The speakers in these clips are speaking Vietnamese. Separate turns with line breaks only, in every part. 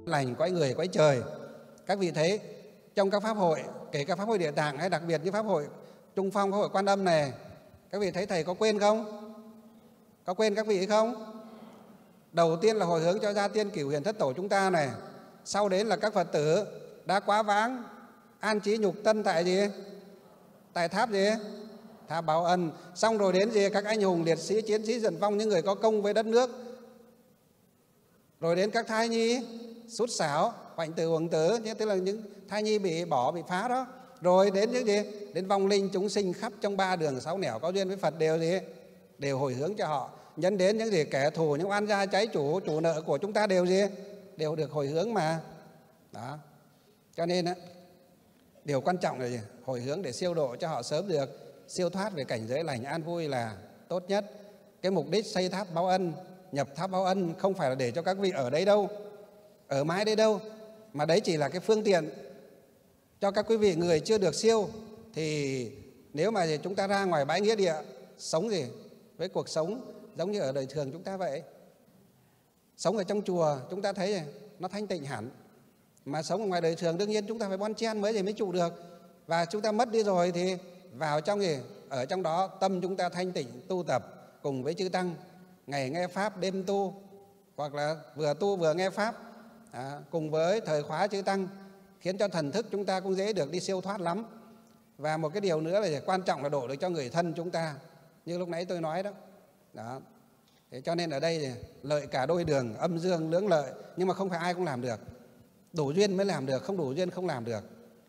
lành cõi người cõi trời. Các vị thấy trong các pháp hội, kể cả pháp hội Địa Tạng hay đặc biệt như pháp hội Trung Phong, pháp hội Quan Âm này, các vị thấy thầy có quên không? Có quên các vị không? Đầu tiên là hồi hướng cho gia tiên cửu hiền thất tổ chúng ta này, sau đến là các Phật tử đã quá vãng an trí nhục tân tại gì? Tại tháp gì? Tháp Báo Ân. Xong rồi đến gì? Các anh hùng liệt sĩ, chiến sĩ Dần Vong, những người có công với đất nước. Rồi đến các thai nhi sút sảo, hoạnh tử uổng tử, tức là những thai nhi bị bỏ, bị phá đó. Rồi đến những gì? Đến vong linh chúng sinh khắp trong 3 đường 6 nẻo có duyên với Phật đều gì? Đều hồi hướng cho họ. Nhấn đến những gì? Kẻ thù, những oan gia trái chủ, chủ nợ của chúng ta đều gì? Đều được hồi hướng mà. Đó. Cho nên á, điều quan trọng là gì? Hồi hướng để siêu độ cho họ sớm được siêu thoát về cảnh giới lành an vui là tốt nhất. Cái mục đích xây tháp Báo Ân, nhập tháp Báo Ân không phải là để cho các vị ở đây đâu, ở mãi đây đâu, mà đấy chỉ là cái phương tiện cho các quý vị người chưa được siêu. Thì nếu mà chúng ta ra ngoài bãi nghĩa địa sống gì với cuộc sống giống như ở đời thường chúng ta vậy. Sống ở trong chùa chúng ta thấy nó thanh tịnh hẳn, mà sống ở ngoài đời thường đương nhiên chúng ta phải bon chen mới trụ được. Và chúng ta mất đi rồi thì vào trong gì? Ở trong đó tâm chúng ta thanh tịnh tu tập cùng với chư tăng, ngày nghe pháp đêm tu, hoặc là vừa tu vừa nghe pháp, cùng với thời khóa chư tăng, khiến cho thần thức chúng ta cũng dễ được đi siêu thoát lắm. Và một cái điều nữa là quan trọng là độ được cho người thân chúng ta, như lúc nãy tôi nói đó. Đó. Thế cho nên ở đây lợi cả đôi đường, âm dương lưỡng lợi, nhưng mà không phải ai cũng làm được. Đủ duyên mới làm được, không đủ duyên không làm được.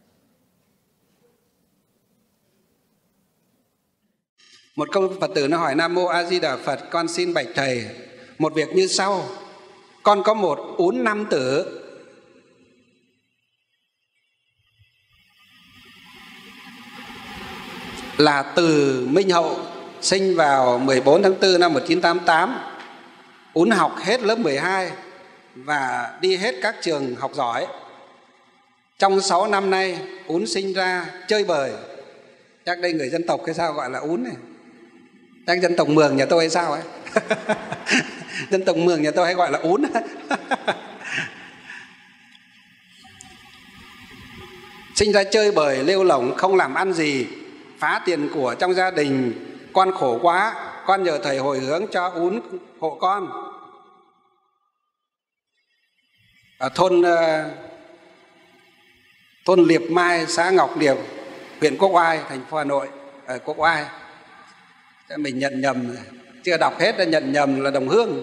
Một câu Phật tử nó hỏi: Nam Mô A Di Đà Phật, con xin bạch thầy một việc như sau. Con có một ún nam tử là Từ Minh Hậu, sinh vào 14 tháng 4 năm 1988. Ún học hết lớp 12 và đi hết các trường học giỏi. Trong 6 năm nay Ún sinh ra chơi bời. Chắc đây người dân tộc hay sao gọi là Ún này? Chắc dân tộc Mường nhà tôi hay sao ấy? Dân tộc Mường nhà tôi hay gọi là Ún. Sinh ra chơi bời lêu lổng, không làm ăn gì, phá tiền của trong gia đình. Con khổ quá, con nhờ thầy hồi hướng cho Ún hộ con. Ở thôn Liệp Mai, xã Ngọc Liệp, huyện Quốc Oai, thành phố Hà Nội. Ở Quốc Oai mình nhận nhầm, chưa đọc hết đã nhận nhầm là Đồng Hương.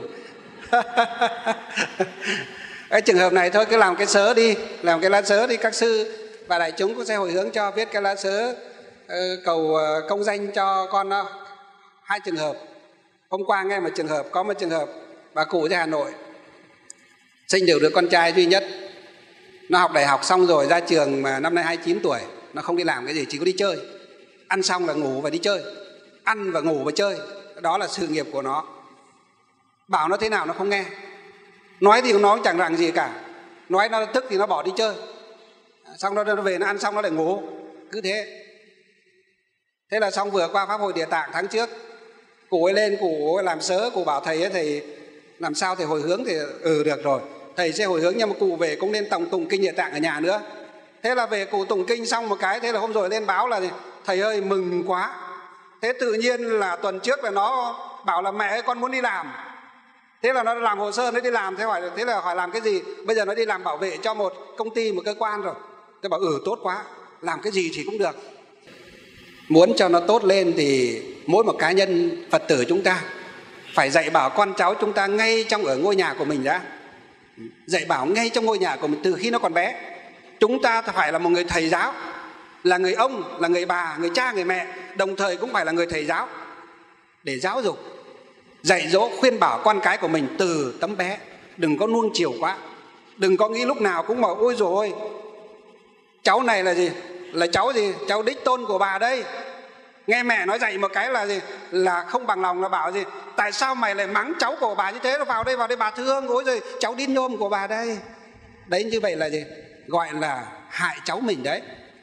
Cái trường hợp này thôi cứ làm cái sớ đi, làm cái lá sớ đi, các sư và đại chúng cũng sẽ hồi hướng cho, viết cái lá sớ cầu công danh cho con đó. 2 trường hợp. Hôm qua nghe một trường hợp, có một trường hợp bà cụ ra Hà Nội sinh được đứa con trai duy nhất. Nó học đại học xong rồi ra trường mà năm nay 29 tuổi, nó không đi làm cái gì, chỉ có đi chơi. Ăn xong là ngủ và đi chơi, ăn và ngủ và chơi, đó là sự nghiệp của nó. Bảo nó thế nào nó không nghe, nói thì nó chẳng rằng gì cả, nói nó tức thì nó bỏ đi chơi, xong nó về nó ăn xong nó lại ngủ, cứ thế. Thế là xong vừa qua pháp hội Địa Tạng tháng trước, cụ ấy lên, cụ ấy làm sớ, cụ bảo thầy ấy, thầy làm sao thầy hồi hướng thì được rồi, thầy sẽ hồi hướng, nhưng mà cụ về cũng nên tụng kinh Địa Tạng ở nhà nữa. Thế là về cụ tụng kinh xong một cái, thế là hôm rồi lên báo là thầy ơi mừng quá. Thế tự nhiên là tuần trước là nó bảo là mẹ ơi con muốn đi làm. Thế là nó làm hồ sơ nó đi làm. Thế là hỏi làm cái gì? Bây giờ nó đi làm bảo vệ cho một công ty, một cơ quan rồi. Tôi bảo tốt quá, làm cái gì thì cũng được. Muốn cho nó tốt lên thì mỗi một cá nhân Phật tử chúng ta phải dạy bảo con cháu chúng ta ngay trong ở ngôi nhà của mình đã. Dạy bảo ngay trong ngôi nhà của mình từ khi nó còn bé. Chúng ta phải là một người thầy giáo, là người ông, là người bà, người cha, người mẹ, đồng thời cũng phải là người thầy giáo để giáo dục, dạy dỗ, khuyên bảo con cái của mình từ tấm bé. Đừng có nuông chiều quá, đừng có nghĩ lúc nào cũng bảo ôi dồi ôi, cháu này là gì? Là cháu gì? Cháu đích tôn của bà đây. Nghe mẹ nói dạy một cái là gì? Là không bằng lòng, là bảo gì? Tại sao mày lại mắng cháu của bà như thế? Nó vào đây bà thương, ôi rồi cháu đít nhôm của bà đây. Đấy, như vậy là gì? Gọi là hại cháu mình đấy.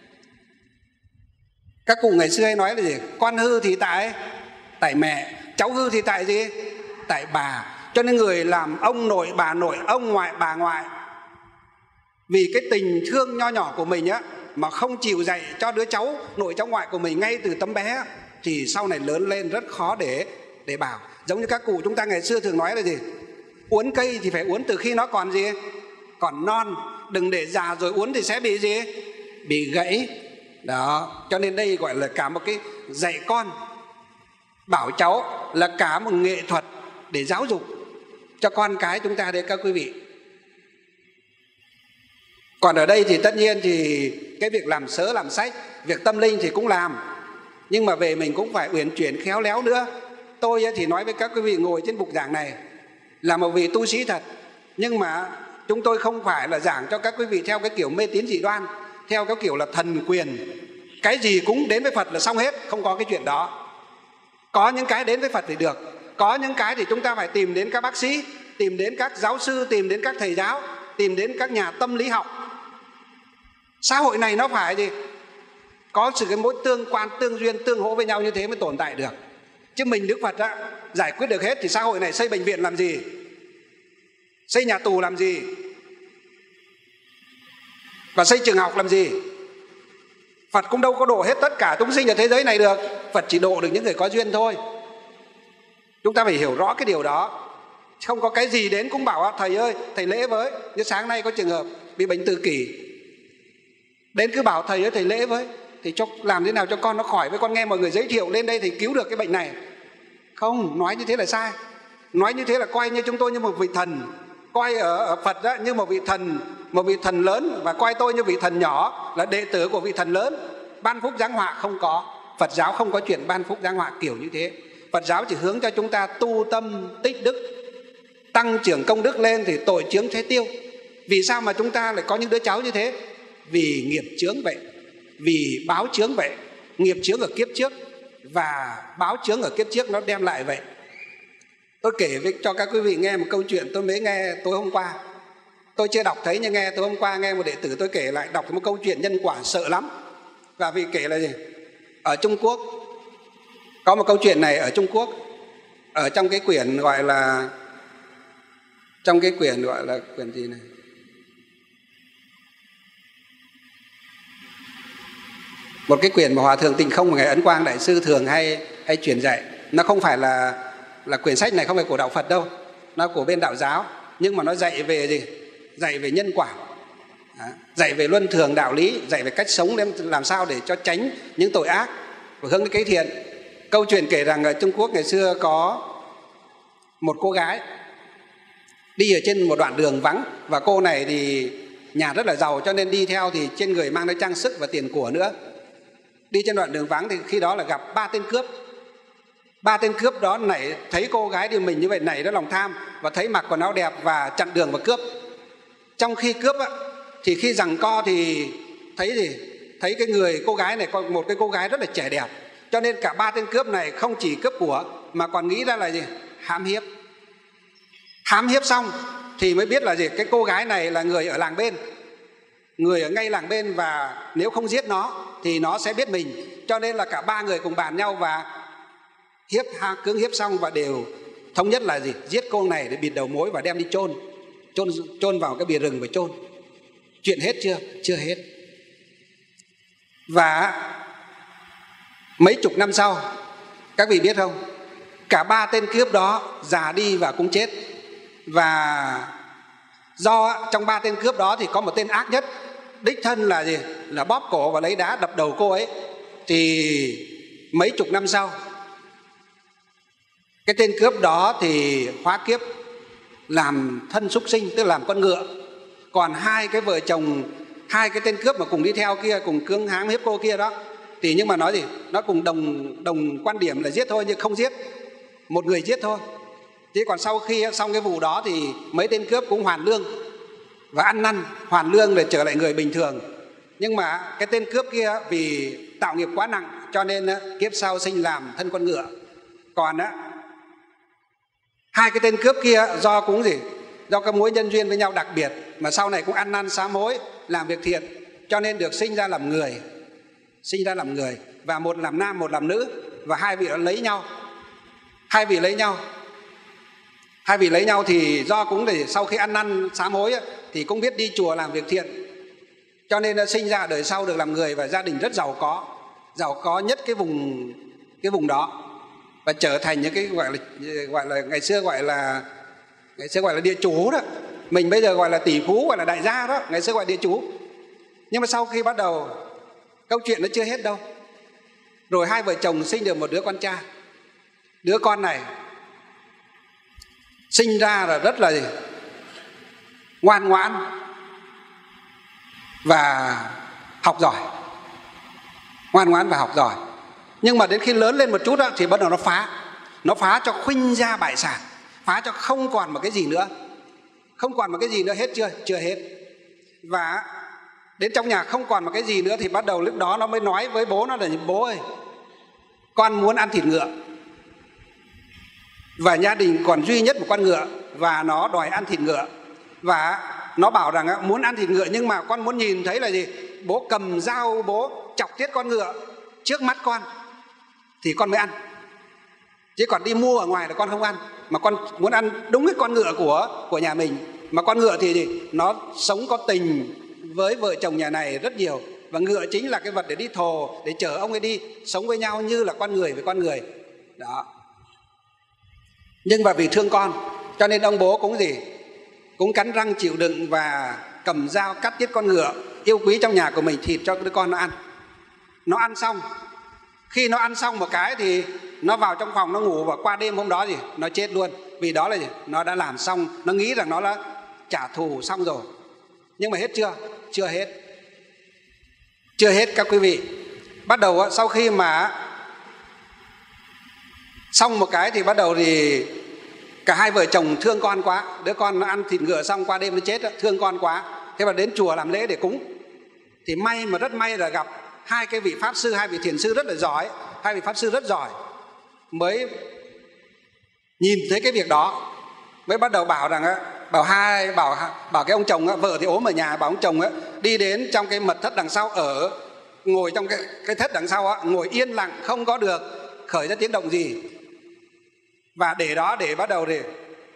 Các cụ ngày xưa hay nói là gì? Con hư thì tại mẹ, cháu hư thì tại gì? Tại bà. Cho nên người làm ông nội, bà nội, ông ngoại, bà ngoại Vì cái tình thương nho nhỏ của mình á mà không chịu dạy cho đứa cháu nội cháu ngoại của mình ngay từ tấm bé thì sau này lớn lên rất khó để bảo. Giống như các cụ chúng ta ngày xưa thường nói là gì? Uốn cây thì phải uốn từ khi nó còn gì? Còn non. Đừng để già rồi uốn thì sẽ bị gì? Bị gãy. Đó, cho nên đây gọi là cả một cái dạy con, bảo cháu là cả một nghệ thuật để giáo dục cho con cái chúng ta đấy các quý vị. Còn ở đây thì tất nhiên thì cái việc làm sớ làm sách, việc tâm linh thì cũng làm, nhưng mà về mình cũng phải uyển chuyển khéo léo nữa. Tôi thì nói với các quý vị ngồi trên bục giảng này là một vị tu sĩ thật, nhưng mà chúng tôi không phải là giảng cho các quý vị theo cái kiểu mê tín dị đoan, theo cái kiểu là thần quyền, cái gì cũng đến với Phật là xong hết. Không có cái chuyện đó. Có những cái đến với Phật thì được, có những cái thì chúng ta phải tìm đến các bác sĩ, tìm đến các giáo sư, tìm đến các thầy giáo, tìm đến các nhà tâm lý học. Xã hội này nó phải gì? Có sự cái mối tương quan, tương duyên, tương hỗ với nhau như thế mới tồn tại được. Chứ mình Đức Phật á, giải quyết được hết thì xã hội này xây bệnh viện làm gì? Xây nhà tù làm gì? Và xây trường học làm gì? Phật cũng đâu có độ hết tất cả chúng sinh ở thế giới này được. Phật chỉ độ được những người có duyên thôi. Chúng ta phải hiểu rõ cái điều đó. Không có cái gì đến cũng bảo thầy ơi, thầy lễ với. Như sáng nay có trường hợp bị bệnh tự kỷ, đến cứ bảo thầy ơi thầy lễ với, thì cho làm thế nào cho con nó khỏi, với con nghe mọi người giới thiệu lên đây thì cứu được cái bệnh này. Không, nói như thế là sai. Nói như thế là coi như chúng tôi như một vị thần, coi ở Phật đó như một vị thần lớn, và coi tôi như vị thần nhỏ, là đệ tử của vị thần lớn. Ban phúc giáng họa không có. Phật giáo không có chuyện ban phúc giáng họa kiểu như thế. Phật giáo chỉ hướng cho chúng ta tu tâm tích đức, tăng trưởng công đức lên thì tội chướng sẽ tiêu. Vì sao mà chúng ta lại có những đứa cháu như thế? Vì nghiệp chướng vậy, vì báo chướng vậy. Nghiệp chướng ở kiếp trước và báo chướng ở kiếp trước nó đem lại vậy. Tôi kể cho các quý vị nghe một câu chuyện tôi mới nghe tối hôm qua. Tôi chưa đọc thấy nhưng nghe tối hôm qua nghe một đệ tử tôi kể lại, đọc một câu chuyện nhân quả sợ lắm. Và vì kể là gì? Ở Trung Quốc có một câu chuyện này. Ở Trung Quốc, ở trong cái quyển gọi là quyển gì này, một cái quyển mà Hòa Thượng Tịnh Không và Ngài Ấn Quang Đại Sư thường hay truyền dạy. Nó không phải là quyển sách này không phải của đạo Phật đâu, nó của bên đạo giáo, nhưng mà nó dạy về gì? Dạy về nhân quả, dạy về luân thường đạo lý, dạy về cách sống làm sao để cho tránh những tội ác và hướng đến cái thiện. Câu chuyện kể rằng ở Trung Quốc ngày xưa có một cô gái đi ở trên một đoạn đường vắng, và cô này thì nhà rất là giàu, cho nên đi theo thì trên người mang theo trang sức và tiền của nữa. Đi trên đoạn đường vắng thì khi đó là gặp 3 tên cướp. 3 tên cướp đó thấy cô gái đi mình như vậy nảy ra lòng tham, và thấy mặc quần áo đẹp và chặn đường và cướp. Trong khi cướp á, thì khi giằng co thì thấy gì? Thấy cái người cô gái này có một cái cô gái rất là trẻ đẹp, cho nên cả 3 tên cướp này không chỉ cướp của mà còn nghĩ ra là gì? Hãm hiếp. Hãm hiếp xong thì mới biết là gì? Cái cô gái này là người ở làng bên, người ở ngay làng bên, và nếu không giết nó thì nó sẽ biết mình. Cho nên là cả 3 người cùng bàn nhau và cưỡng hiếp xong, và đều thống nhất là gì? Giết cô này để bịt đầu mối và đem đi chôn vào cái bìa rừng và chôn. Chuyện hết chưa? Chưa hết. Và mấy chục năm sau, các vị biết không, cả 3 tên cướp đó già đi và cũng chết. Và do trong 3 tên cướp đó thì có một tên ác nhất, đích thân là gì? Là bóp cổ và lấy đá đập đầu cô ấy. Thì mấy chục năm sau, cái tên cướp đó thì hóa kiếp làm thân súc sinh, tức là làm con ngựa. Còn 2 cái vợ chồng, 2 cái tên cướp mà cùng đi theo kia, cùng cưỡng hãm hiếp cô kia đó, thì nhưng mà nói gì? Nó cùng đồng quan điểm là giết thôi, nhưng không giết. Một người giết thôi. Thế còn sau khi xong cái vụ đó thì mấy tên cướp cũng hoàn lương và ăn năn, hoàn lương để trở lại người bình thường. Nhưng mà cái tên cướp kia vì tạo nghiệp quá nặng, cho nên kiếp sau sinh làm thân con ngựa. Còn 2 cái tên cướp kia do cũng gì? Do các mối nhân duyên với nhau đặc biệt, mà sau này cũng ăn năn sám hối, làm việc thiện, cho nên được sinh ra làm người. Sinh ra làm người, và một làm nam, một làm nữ. Và 2 vị đó lấy nhau. 2 vị lấy nhau. 2 vị lấy nhau thì do cũng để sau khi ăn năn sám hối thì cũng biết đi chùa làm việc thiện, cho nên là sinh ra đời sau được làm người và gia đình rất giàu có nhất cái vùng đó, và trở thành những cái gọi là ngày xưa gọi là địa chủ đó. Mình bây giờ gọi là tỷ phú, gọi là đại gia đó, ngày xưa gọi địa chủ. Nhưng mà sau khi bắt đầu, câu chuyện nó chưa hết đâu. Rồi hai vợ chồng sinh được một đứa con trai. Đứa con này sinh ra là rất là ngoan ngoãn và học giỏi. Nhưng mà đến khi lớn lên một chút đó, thì bắt đầu nó phá cho khuynh gia bại sản, phá cho không còn một cái gì nữa. Hết chưa hết. Và đến trong nhà không còn một cái gì nữa, thì bắt đầu lúc đó nó mới nói với bố nó là: bố ơi, con muốn ăn thịt ngựa. Và gia đình còn duy nhất một con ngựa, và nó đòi ăn thịt ngựa. Và nó bảo rằng muốn ăn thịt ngựa, nhưng mà con muốn nhìn thấy là gì? Bố cầm dao, bố chọc tiết con ngựa trước mắt con thì con mới ăn. Chứ còn đi mua ở ngoài là con không ăn. Mà con muốn ăn đúng cái con ngựa của nhà mình. Mà con ngựa thì gì? Nó sống có tình với vợ chồng nhà này rất nhiều. Và ngựa chính là cái vật để đi thồ, để chở ông ấy đi, sống với nhau như là con người với con người đó. Nhưng mà vì thương con, cho nên ông bố cũng cắn răng chịu đựng và cầm dao cắt tiết con ngựa yêu quý trong nhà của mình, thịt cho đứa con nó ăn. Nó ăn xong, khi nó ăn xong một cái thì nó vào trong phòng nó ngủ, và qua đêm hôm đó gì nó chết luôn. Vì đó là gì? Nó đã làm xong, nó nghĩ rằng nó đã trả thù xong rồi. Nhưng mà hết chưa? Chưa hết các quý vị. Bắt đầu sau khi mà xong một cái thì bắt đầu thì cả hai vợ chồng thương con quá. Đứa con nó ăn thịt ngựa xong qua đêm nó chết, thương con quá. Thế mà đến chùa làm lễ để cúng. Thì rất may là gặp hai cái vị pháp sư, hai vị thiền sư rất là giỏi. Hai vị pháp sư rất giỏi mới nhìn thấy cái việc đó, mới bắt đầu bảo rằng bảo cái ông chồng, vợ thì ốm ở nhà, bảo ông chồng đi đến trong cái mật thất đằng sau, ngồi trong cái thất đằng sau, ngồi yên lặng, không có được khởi ra tiếng động gì. Và để bắt đầu để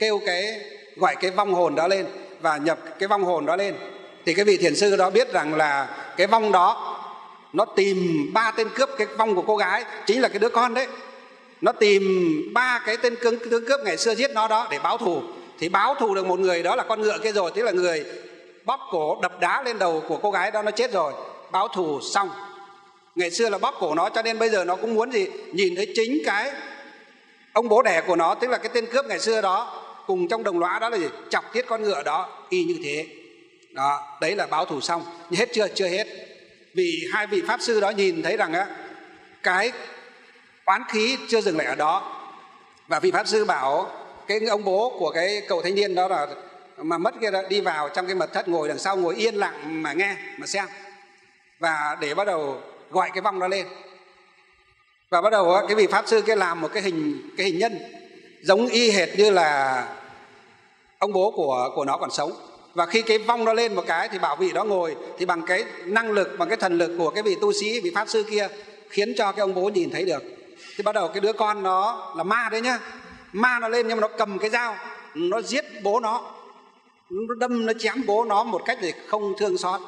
gọi cái vong hồn đó lên, và nhập cái vong hồn đó lên. Thì cái vị thiền sư đó biết rằng là cái vong đó nó tìm 3 tên cướp cái vong của cô gái, chính là cái đứa con đấy. Nó tìm 3 cái tên tướng cướp ngày xưa giết nó đó để báo thù. Thì báo thù được một người, đó là con ngựa kia rồi, tức là người bóp cổ đập đá lên đầu của cô gái đó, nó chết rồi. Báo thù xong. Ngày xưa là bóp cổ nó, cho nên bây giờ nó cũng muốn gì? Nhìn thấy chính cái ông bố đẻ của nó, tức là cái tên cướp ngày xưa đó, cùng trong đồng lõa đó là gì? Chọc tiết con ngựa đó, y như thế. Đó, đấy là báo thù xong. Nhưng hết chưa? Chưa hết. Vì hai vị pháp sư đó nhìn thấy rằng cái oán khí chưa dừng lại ở đó. Và vị pháp sư bảo cái ông bố của cái cậu thanh niên đó là mà mất kia đó, đi vào trong cái mật thất, ngồi đằng sau, ngồi yên lặng mà nghe, mà xem. Và để bắt đầu gọi cái vong đó lên. Và bắt đầu cái vị pháp sư kia làm một cái hình nhân giống y hệt như là ông bố của nó còn sống. Và khi cái vong nó lên một cái thì bảo vị đó ngồi, thì bằng cái năng lực, bằng cái thần lực của cái vị tu sĩ, vị pháp sư kia, khiến cho cái ông bố nhìn thấy được. Thì bắt đầu cái đứa con nó là ma đấy nhá, ma nó lên, nhưng mà nó cầm cái dao, nó giết bố nó đâm, nó chém bố nó một cách để không thương xót.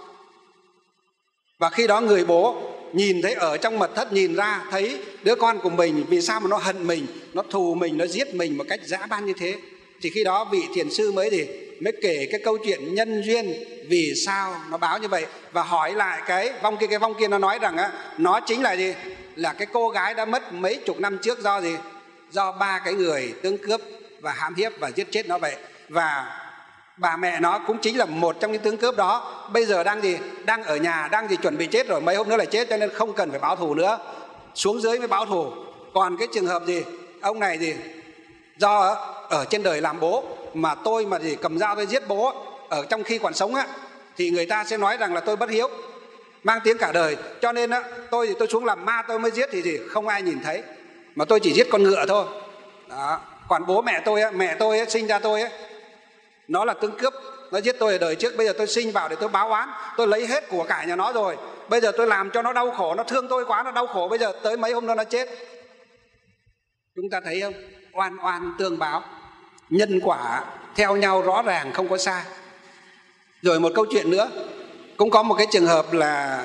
Và khi đó người bố nhìn thấy ở trong mật thất, nhìn ra thấy đứa con của mình, vì sao mà nó hận mình, nó thù mình, nó giết mình một cách dã man như thế. Thì khi đó vị thiền sư mới kể cái câu chuyện nhân duyên vì sao nó báo như vậy, và hỏi lại cái vong kia nó nói rằng nó chính là gì? Là cái cô gái đã mất mấy chục năm trước do gì? Do 3 cái người tướng cướp và hãm hiếp và giết chết nó vậy. Và bà mẹ nó cũng chính là một trong những tướng cướp đó. Bây giờ đang ở nhà, chuẩn bị chết rồi, mấy hôm nữa lại chết, cho nên không cần phải báo thù nữa, xuống dưới mới báo thù. Còn cái trường hợp gì, ông này gì, do ở trên đời làm bố, mà tôi mà gì cầm dao tôi giết bố ở trong khi còn sống thì người ta sẽ nói rằng là tôi bất hiếu, mang tiếng cả đời. Cho nên tôi xuống làm ma tôi mới giết, thì gì không ai nhìn thấy, mà tôi chỉ giết con ngựa thôi đó. Còn bố mẹ tôi sinh ra tôi nó là tướng cướp, nó giết tôi ở đời trước. Bây giờ tôi sinh vào để tôi báo oán, tôi lấy hết của cải nhà nó rồi, bây giờ tôi làm cho nó đau khổ, nó thương tôi quá, nó đau khổ, bây giờ tới mấy hôm nữa nó chết. Chúng ta thấy không? Oan oan tương báo, nhân quả theo nhau rõ ràng, không có sai. Rồi một câu chuyện nữa, Cũng có một cái trường hợp là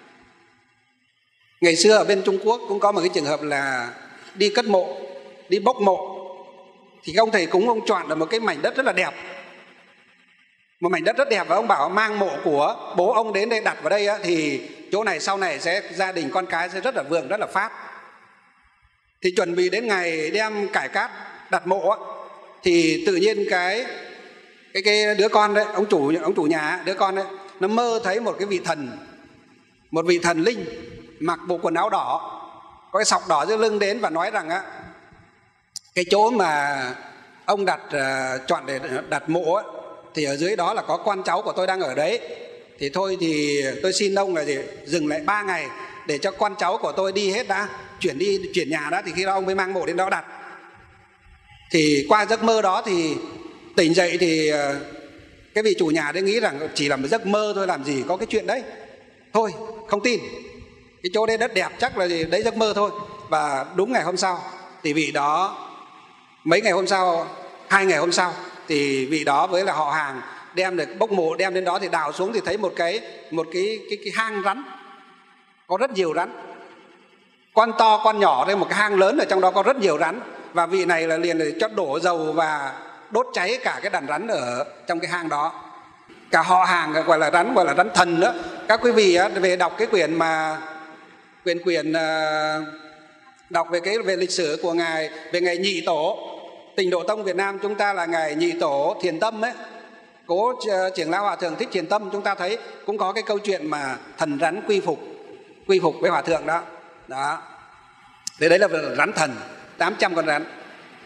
ngày xưa ở bên Trung Quốc cũng có một cái trường hợp là đi cất mộ, đi bốc mộ, thì ông thầy cúng ông chọn được một cái mảnh đất rất là đẹp, một mảnh đất rất đẹp, và ông bảo mang mộ của bố ông đến đây đặt vào đây á, thì chỗ này sau này sẽ gia đình con cái sẽ rất là vượng, rất là phát. Thì chuẩn bị đến ngày đem cải cát đặt mộ á, thì tự nhiên cái đứa con đấy, ông chủ nhà, đứa con đấy, nó mơ thấy một vị thần linh mặc bộ quần áo đỏ, có cái sọc đỏ dưới lưng đến và nói rằng á, cái chỗ mà ông chọn để đặt mộ á, thì ở dưới đó là có con cháu của tôi đang ở đấy. Thì thôi thì tôi xin ông là dừng lại 3 ngày để cho con cháu của tôi đi hết đã, chuyển nhà đã, thì khi đó ông mới mang mộ đến đó đặt. Thì qua giấc mơ đó thì tỉnh dậy thì cái vị chủ nhà đấy nghĩ rằng chỉ là một giấc mơ thôi, làm gì có cái chuyện đấy, thôi không tin, cái chỗ đấy đất đẹp chắc là đấy giấc mơ thôi. Và đúng ngày hôm sau thì vị đó, 2 ngày hôm sau thì vị đó với là họ hàng đem được bốc mộ đem đến đó, thì đào xuống thì thấy một cái hang rắn, có rất nhiều rắn, con to con nhỏ, đây một cái hang lớn, ở trong đó có rất nhiều rắn. Và vị này là liền cho đổ dầu và đốt cháy cả cái đàn rắn ở trong cái hang đó. Cả họ hàng gọi là rắn thần nữa. Các quý vị về đọc cái quyển đọc về lịch sử của ngài, về ngày Nhị Tổ Tịnh Độ Tông Việt Nam chúng ta là ngài Nhị Tổ Thiền Tâm ấy, Cố Trưởng Lão Hòa Thượng Thích Thiền Tâm, chúng ta thấy cũng có cái câu chuyện mà thần rắn quy phục với hòa thượng đó. Thế đấy là rắn thần, 800 con rắn.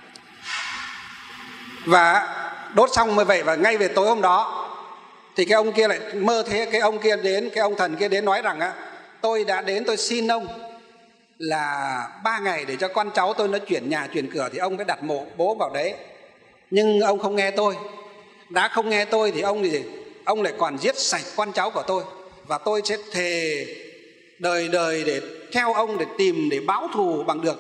Và đốt xong như vậy, và ngay về tối hôm đó thì cái ông kia lại mơ thế, cái ông thần kia đến nói rằng á, tôi đã đến tôi xin ông là 3 ngày để cho con cháu tôi nó chuyển nhà chuyển cửa, thì ông mới đặt mộ bố vào đấy. Nhưng ông không nghe tôi. Đã không nghe tôi thì ông lại còn giết sạch con cháu của tôi, và tôi sẽ thề đời đời để theo ông, để tìm, để báo thù bằng được.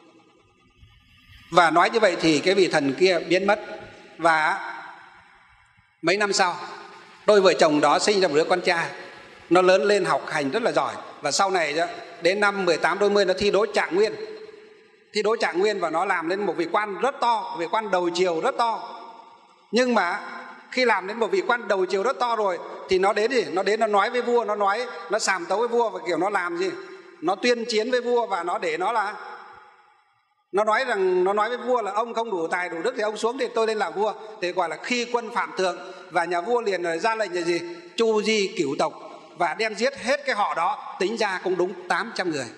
Và nói như vậy thì cái vị thần kia biến mất. Và mấy năm sau, đôi vợ chồng đó sinh ra một đứa con trai, nó lớn lên học hành rất là giỏi, và sau này đến năm 18 đôi mươi nó thi đỗ Trạng Nguyên, và nó làm lên một vị quan rất to, vị quan đầu triều rất to. Nhưng mà khi làm đến một vị quan đầu triều rất to rồi thì nó đến nó nói với vua, nó sàm tấu với vua, và kiểu nó làm gì, nó tuyên chiến với vua, và nó nói với vua là ông không đủ tài đủ đức thì ông xuống thì tôi lên làm vua. Thì gọi là khi quân phạm thượng, và nhà vua liền ra lệnh là gì, chu di cửu tộc, và đem giết hết cái họ đó. Tính ra cũng đúng 800 người,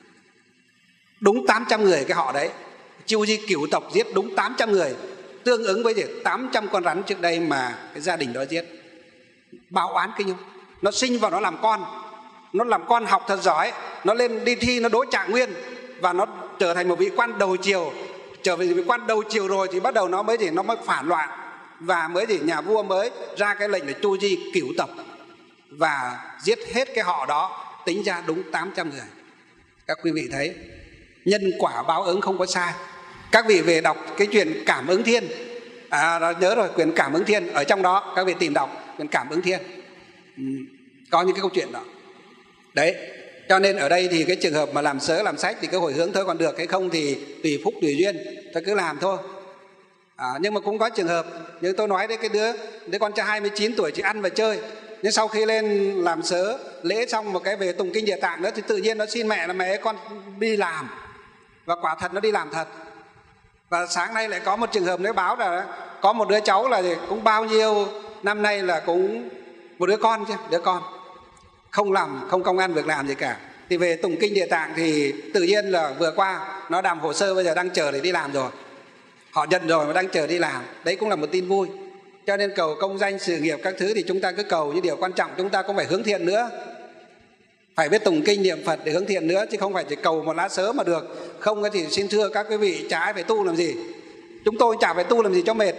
đúng 800 người cái họ đấy, chu di cửu tộc giết đúng 800 người, tương ứng với 800 con rắn trước đây mà cái gia đình đó giết. Báo oán kinh không? Nó sinh vào nó làm con học thật giỏi, nó lên đi thi nó đỗ Trạng Nguyên, và nó trở thành một vị quan đầu triều. Trở về vị quan đầu triều rồi thì bắt đầu nó mới phản loạn, và nhà vua mới ra cái lệnh để chu di cửu tộc và giết hết cái họ đó. Tính ra đúng 800 người. Các quý vị thấy nhân quả báo ứng không có sai. Các vị về đọc cái chuyện Cảm Ứng Thiên, nhớ rồi, quyển Cảm Ứng Thiên, ở trong đó các vị tìm đọc quyển Cảm Ứng Thiên, có những cái câu chuyện đó đấy. Cho nên ở đây thì cái trường hợp mà làm sớ làm sách thì cứ hồi hướng thôi, còn được hay không thì tùy phúc tùy duyên, thôi cứ làm thôi. Nhưng mà cũng có trường hợp như tôi nói đấy, cái đứa con trai 29 tuổi chỉ ăn và chơi, nhưng sau khi lên làm sớ lễ xong một cái về tụng kinh Địa Tạng nữa thì tự nhiên nó xin mẹ là mẹ con đi làm, và quả thật nó đi làm thật. Và sáng nay lại có một trường hợp nữa báo là có một đứa cháu là cũng bao nhiêu năm nay là cũng một đứa con không làm, không công ăn việc làm gì cả, thì về tụng kinh Địa Tạng thì tự nhiên là vừa qua nó làm hồ sơ, bây giờ đang chờ để đi làm rồi, họ nhận rồi mà đang chờ đi làm. Đấy cũng là một tin vui. Cho nên cầu công danh sự nghiệp các thứ thì chúng ta cứ cầu, nhưng điều quan trọng chúng ta cũng phải hướng thiện nữa, phải biết tụng kinh niệm Phật để hướng thiện nữa, chứ không phải chỉ cầu một lá sớ mà được. Không thì xin thưa các quý vị, chả phải tu làm gì, chúng tôi chả phải tu làm gì cho mệt,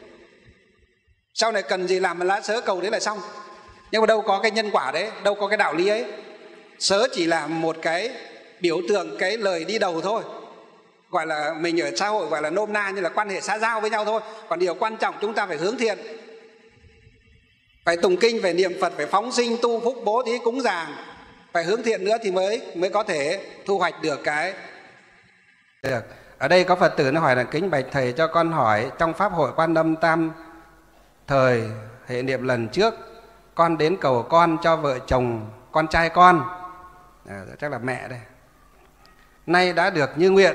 sau này cần gì làm một lá sớ cầu đấy là xong. Nhưng mà đâu có cái nhân quả đấy, đâu có cái đạo lý ấy. Sớ chỉ là một cái biểu tượng, cái lời đi đầu thôi, gọi là mình ở xã hội gọi là nôm na như là quan hệ xã giao với nhau thôi. Còn điều quan trọng chúng ta phải hướng thiện, phải tụng kinh, phải niệm Phật, phải phóng sinh tu phúc, bố thí cúng dường, phải hướng thiện nữa thì mới có thể thu hoạch được cái được. Ở đây có Phật tử nó hỏi là: kính bạch thầy cho con hỏi, trong pháp hội Quan Âm Tam thời hệ niệm lần trước, con đến cầu con cho vợ chồng con trai con, chắc là mẹ đây, nay đã được như nguyện,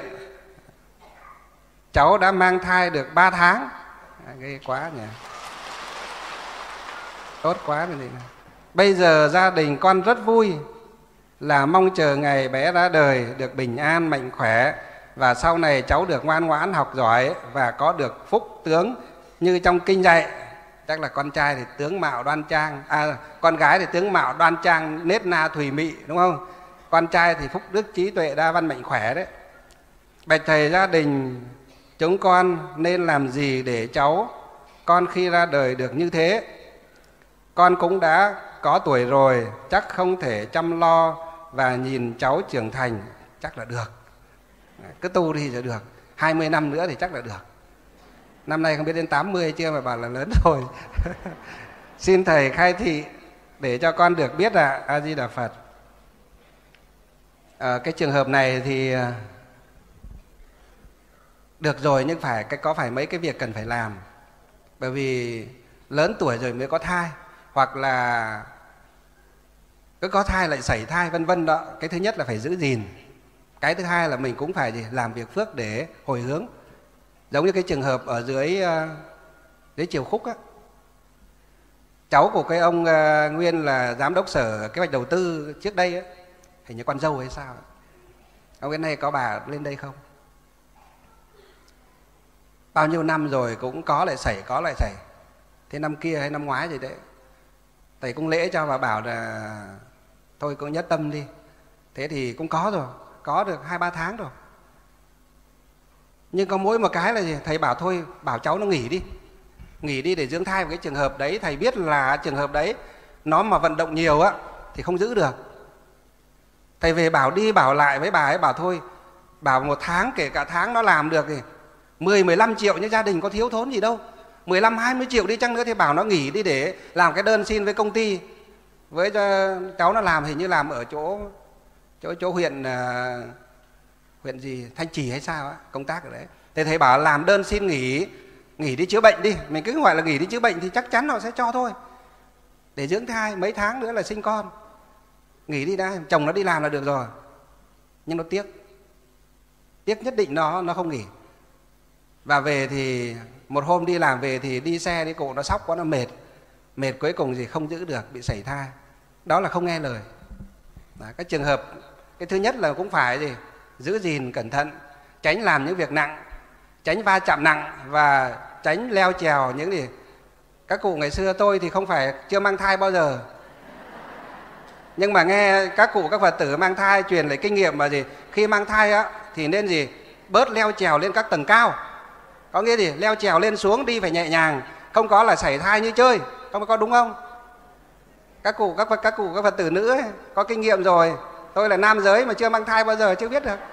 cháu đã mang thai được 3 tháng. Ghê quá nhỉ, tốt quá rồi. Bây giờ gia đình con rất vui, là mong chờ ngày bé ra đời được bình an mạnh khỏe, và sau này cháu được ngoan ngoãn học giỏi và có được phúc tướng như trong kinh dạy. Chắc là con trai thì tướng mạo đoan trang, con gái thì tướng mạo đoan trang nết na thùy mị, đúng không? Con trai thì phúc đức trí tuệ đa văn mạnh khỏe đấy. Bạch thầy, gia đình chúng con nên làm gì để cháu con khi ra đời được như thế? Con cũng đã có tuổi rồi, chắc không thể chăm lo và nhìn cháu trưởng thành. Chắc là được, cứ tu thì sẽ được. 20 năm nữa thì chắc là được. Năm nay không biết đến 80 chưa mà bảo là lớn rồi. Xin thầy khai thị để cho con được biết là A Di Đà Phật. Cái trường hợp này thì được rồi, nhưng có phải mấy cái việc cần phải làm. Bởi vì lớn tuổi rồi mới có thai, hoặc là cứ có thai lại sảy thai vân vân đó. Cái thứ nhất là phải giữ gìn. Cái thứ hai là mình cũng phải làm việc phước để hồi hướng. Giống như cái trường hợp ở dưới Triều Khúc á, cháu của cái ông nguyên là giám đốc sở kế hoạch đầu tư trước đây á, hình như con dâu hay sao. Ông cái này có bà lên đây không? Bao nhiêu năm rồi cũng có lại sảy, có lại sảy. Thế năm kia hay năm ngoái gì đấy, thầy cũng lễ cho, bà bảo là thôi cũng nhất tâm đi. Thế thì cũng có rồi, có được 2-3 tháng rồi. Nhưng có mỗi một cái là gì? Thầy bảo thôi, bảo cháu nó nghỉ đi để dưỡng thai. Vào cái trường hợp đấy thầy biết là trường hợp đấy nó mà vận động nhiều á thì không giữ được. Thầy về bảo đi bảo lại với bà ấy, bảo thôi, bảo 1 tháng, kể cả tháng nó làm được thì 10-15 triệu, nhưng gia đình có thiếu thốn gì đâu, 15-20 triệu đi chăng nữa thì bảo nó nghỉ đi để làm cái đơn xin với công ty, với cháu nó làm, hình như làm ở chỗ huyện gì Thanh Trì hay sao á, công tác ở đấy. Thì thầy bảo làm đơn xin nghỉ đi chữa bệnh đi, mình cứ gọi là nghỉ đi chữa bệnh thì chắc chắn họ sẽ cho thôi, để dưỡng thai mấy tháng nữa là sinh con. Nghỉ đi đã, chồng nó đi làm là được rồi. Nhưng nó tiếc nhất định nó không nghỉ. Và về thì một hôm đi làm về thì đi xe đi cụ nó sóc quá, nó mệt cuối cùng gì không giữ được, bị sảy thai. Đó là không nghe lời. Đó, cái trường hợp cái thứ nhất là cũng phải giữ gìn cẩn thận, tránh làm những việc nặng, tránh va chạm nặng và tránh leo trèo những gì. Các cụ ngày xưa, tôi thì không phải chưa mang thai bao giờ, nhưng mà nghe các cụ các Phật tử mang thai truyền lại kinh nghiệm mà khi mang thai á thì nên bớt leo trèo lên các tầng cao. Có nghĩa gì? Leo trèo lên xuống đi phải nhẹ nhàng, không có là sảy thai như chơi, không có đúng không? Các cụ các Phật tử nữ ấy, có kinh nghiệm rồi. Tôi là nam giới mà chưa mang thai bao giờ chưa biết được.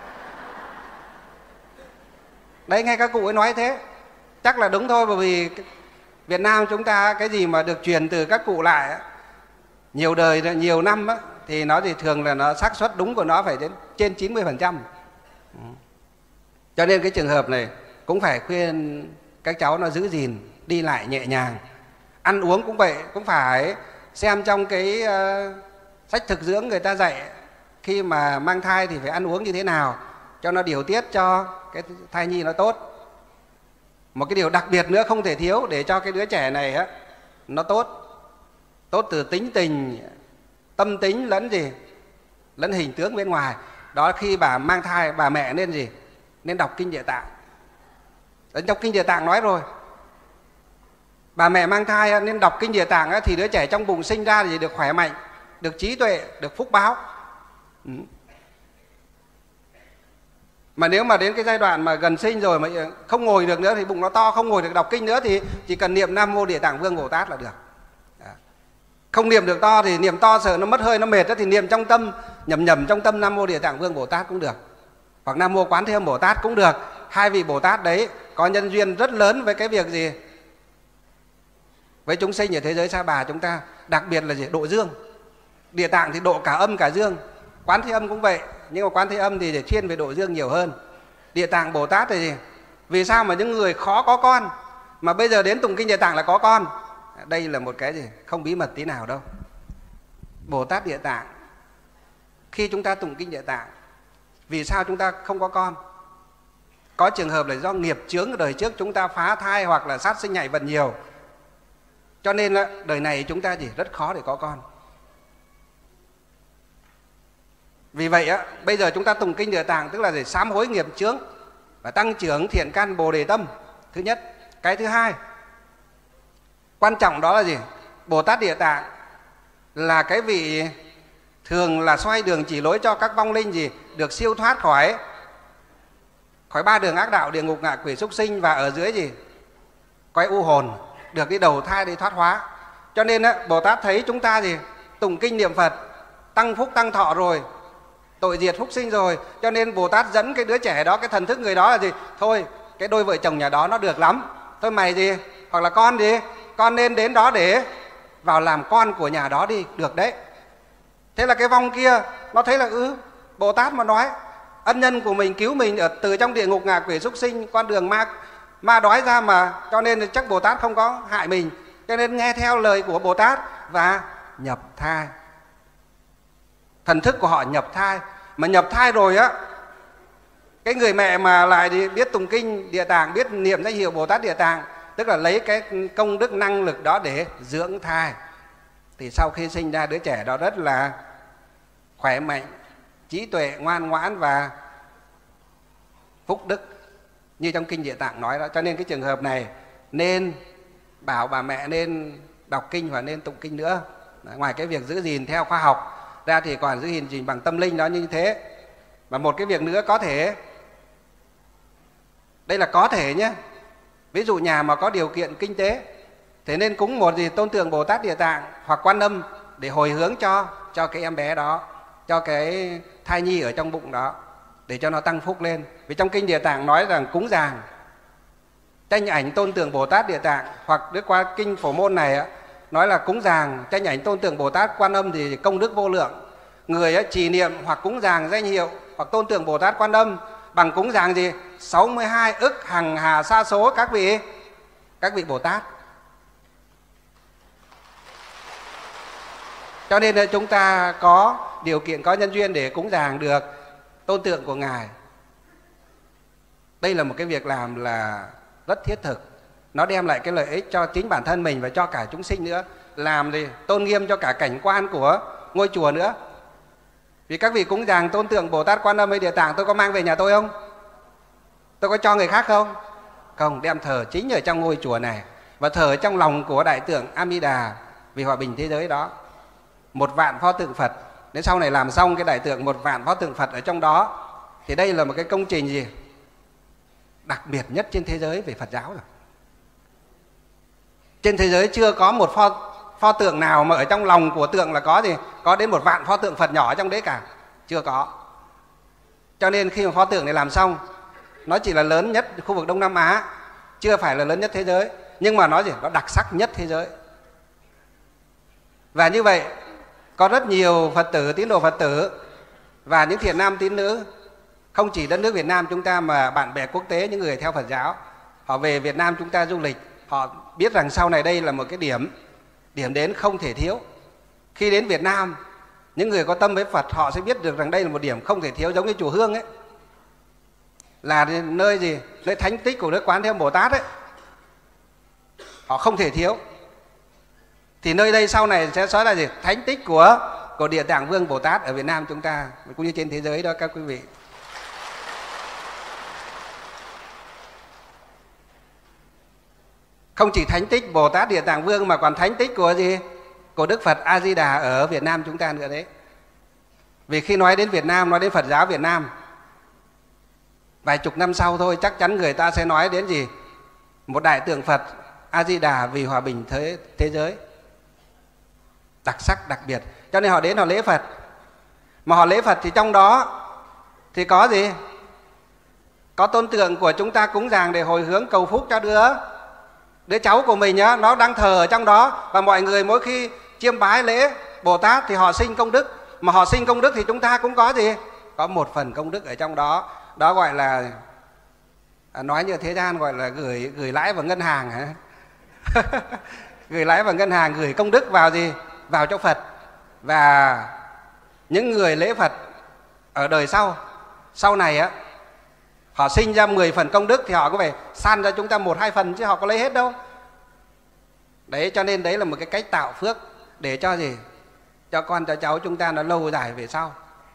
Đấy, nghe các cụ ấy nói thế chắc là đúng thôi. Bởi vì Việt Nam chúng ta cái gì mà được truyền từ các cụ lại á, nhiều đời nhiều năm á, thì nó thường là nó xác suất đúng của nó phải đến trên 90%. Cho nên cái trường hợp này cũng phải khuyên các cháu nó giữ gìn, đi lại nhẹ nhàng. Ăn uống cũng vậy, cũng phải xem trong cái sách thực dưỡng người ta dạy khi mà mang thai thì phải ăn uống như thế nào cho nó điều tiết cho cái thai nhi nó tốt. Một cái điều đặc biệt nữa không thể thiếu để cho cái đứa trẻ này á nó tốt từ tính tình, tâm tính lẫn hình tướng bên ngoài. Đó, khi bà mang thai, bà mẹ nên nên đọc kinh Địa Tạng. Trong kinh Địa Tạng nói rồi, bà mẹ mang thai nên đọc kinh Địa Tạng thì đứa trẻ trong bụng sinh ra thì được khỏe mạnh, được trí tuệ, được phúc báo. Mà nếu mà đến cái giai đoạn mà gần sinh rồi mà không ngồi được nữa thì bụng nó to, không ngồi được đọc kinh nữa thì chỉ cần niệm Nam Mô Địa Tạng Vương Bồ Tát là được. Không niệm được to thì niệm to sợ nó mất hơi, nó mệt đó, thì niệm trong tâm, nhầm trong tâm Nam Mô Địa Tạng Vương Bồ Tát cũng được, hoặc Nam Mô Quán Thế Âm Bồ Tát cũng được. Hai vị Bồ Tát đấy có nhân duyên rất lớn với cái việc với chúng sinh ở thế giới Sa Bà chúng ta, đặc biệt là gì? Độ dương. Địa Tạng thì độ cả âm cả dương, Quán Thế Âm cũng vậy, nhưng mà Quán Thế Âm thì thiên về độ dương nhiều hơn. Địa Tạng Bồ Tát thì gì? Vì sao mà những người khó có con mà bây giờ đến tụng kinh Địa Tạng là có con? Đây là một cái gì? Không bí mật tí nào đâu. Bồ Tát Địa Tạng, khi chúng ta tụng kinh Địa Tạng, vì sao chúng ta không có con? Có trường hợp là do nghiệp chướng ở đời trước chúng ta phá thai hoặc là sát sinh nhảy vật nhiều, cho nên là đời này chúng ta chỉ rất khó để có con. Vì vậy á, bây giờ chúng ta tụng kinh Địa Tạng tức là để sám hối nghiệp chướng và tăng trưởng thiện căn Bồ Đề tâm. Thứ nhất. Cái thứ hai, quan trọng đó là gì? Bồ Tát Địa Tạng là cái vị thường là xoay đường chỉ lối cho các vong linh gì? Được siêu thoát khỏi ba đường ác đạo, địa ngục, ngạ quỷ, súc sinh, và ở dưới gì? Cõi u hồn, được đi đầu thai đi thoát hóa. Cho nên á, Bồ Tát thấy chúng ta gì? Tụng kinh niệm Phật, tăng phúc tăng thọ rồi, tội diệt phúc sinh rồi, cho nên Bồ Tát dẫn cái đứa trẻ đó, cái thần thức người đó là gì? Thôi, cái đôi vợ chồng nhà đó nó được lắm, thôi mày gì, hoặc là con gì, con nên đến đó để vào làm con của nhà đó đi, được đấy. Thế là cái vong kia nó thấy là Bồ Tát mà nói ân nhân của mình cứu mình ở từ trong địa ngục, ngạ quỷ, súc sinh, con đường ma đói ra mà, cho nên chắc Bồ Tát không có hại mình, cho nên nghe theo lời của Bồ Tát và nhập thai. Thần thức của họ nhập thai, mà nhập thai rồi á, cái người mẹ mà lại biết tụng kinh Địa Tạng, biết niệm danh hiệu Bồ Tát Địa Tạng, tức là lấy cái công đức năng lực đó để dưỡng thai, thì sau khi sinh ra đứa trẻ đó rất là khỏe mạnh, trí tuệ, ngoan ngoãn và phúc đức, như trong kinh Địa Tạng nói đó. Cho nên cái trường hợp này nên bảo bà mẹ nên đọc kinh và nên tụng kinh nữa. Ngoài cái việc giữ gìn theo khoa học ra thì còn giữ gìn bằng tâm linh đó như thế. Và một cái việc nữa có thể, đây là có thể nhé, ví dụ nhà mà có điều kiện kinh tế, thế nên cúng một gì tôn tượng Bồ Tát Địa Tạng hoặc Quan Âm để hồi hướng cho cái em bé đó, cho cái thai nhi ở trong bụng đó, để cho nó tăng phúc lên. Vì trong kinh Địa Tạng nói rằng cúng dường tranh ảnh tôn tượng Bồ Tát Địa Tạng, hoặc Đức qua kinh Phổ Môn này nói là cúng dường tranh ảnh tôn tượng Bồ Tát Quan Âm thì công đức vô lượng. Người trì niệm hoặc cúng dường danh hiệu hoặc tôn tượng Bồ Tát Quan Âm bằng cúng dường gì? 62 ức hằng hà sa số các vị Bồ Tát. Cho nên chúng ta có điều kiện, có nhân duyên để cúng dường được tôn tượng của Ngài. Đây là một cái việc làm là rất thiết thực. Nó đem lại cái lợi ích cho chính bản thân mình và cho cả chúng sinh nữa. Làm thì tôn nghiêm cho cả cảnh quan của ngôi chùa nữa. Vì các vị cúng dường tôn tượng Bồ Tát Quan Âm hay Địa Tạng, tôi có mang về nhà tôi không? Tôi có cho người khác không? Không, đem thờ chính ở trong ngôi chùa này và thờ ở trong lòng của Đại tượng Amida vì hòa bình thế giới đó. 1.000.000 pho tượng Phật. Đến sau này làm xong cái Đại tượng 1.000.000 pho tượng Phật ở trong đó, thì đây là một cái công trình gì? Đặc biệt nhất trên thế giới về Phật giáo rồi. Trên thế giới chưa có một pho tượng nào mà ở trong lòng của tượng là có gì? Có đến 1.000.000 pho tượng Phật nhỏ ở trong đấy cả. Chưa có. Cho nên khi mà pho tượng này làm xong, nó chỉ là lớn nhất khu vực Đông Nam Á, chưa phải là lớn nhất thế giới, nhưng mà nó gì? Nó đặc sắc nhất thế giới. Và như vậy, có rất nhiều Phật tử, tín đồ Phật tử và những thiện nam tín nữ, không chỉ đất nước Việt Nam chúng ta mà bạn bè quốc tế, những người theo Phật giáo, họ về Việt Nam chúng ta du lịch, họ biết rằng sau này đây là một cái điểm đến không thể thiếu. Khi đến Việt Nam, những người có tâm với Phật họ sẽ biết được rằng đây là một điểm không thể thiếu, giống như chùa Hương ấy, là nơi gì? Nơi thánh tích của Đức Quán Thế Âm Bồ Tát ấy, họ không thể thiếu. Thì nơi đây sau này sẽ nói là gì? Thánh tích của Địa Tạng Vương Bồ Tát ở Việt Nam chúng ta, cũng như trên thế giới đó các quý vị. Không chỉ thánh tích Bồ Tát Địa Tạng Vương mà còn thánh tích của gì? Của Đức Phật A Di Đà ở Việt Nam chúng ta nữa đấy. Vì khi nói đến Việt Nam, nói đến Phật giáo Việt Nam, vài chục năm sau thôi chắc chắn người ta sẽ nói đến gì? Một đại tượng Phật A Di Đà vì hòa bình thế giới. Đặc sắc đặc biệt. Cho nên họ đến họ lễ Phật. Mà họ lễ Phật thì trong đó thì có gì? Có tôn tượng của chúng ta cúng dường để hồi hướng cầu phúc cho đứa cháu của mình á, nó đang thờ ở trong đó, và mọi người mỗi khi chiêm bái lễ Bồ Tát thì họ sinh công đức. Mà họ sinh công đức thì chúng ta cũng có gì? Có một phần công đức ở trong đó. Đó gọi là, nói như thế gian gọi là gửi lãi vào ngân hàng hả? Gửi lãi vào ngân hàng, gửi công đức vào gì? Vào cho Phật. Và những người lễ Phật ở đời sau này á, họ sinh ra 10 phần công đức thì họ có phải san ra chúng ta 1-2 phần, chứ họ có lấy hết đâu. Đấy, cho nên đấy là một cái cách tạo phước để cho gì? Cho con cho cháu chúng ta nó lâu dài về sau.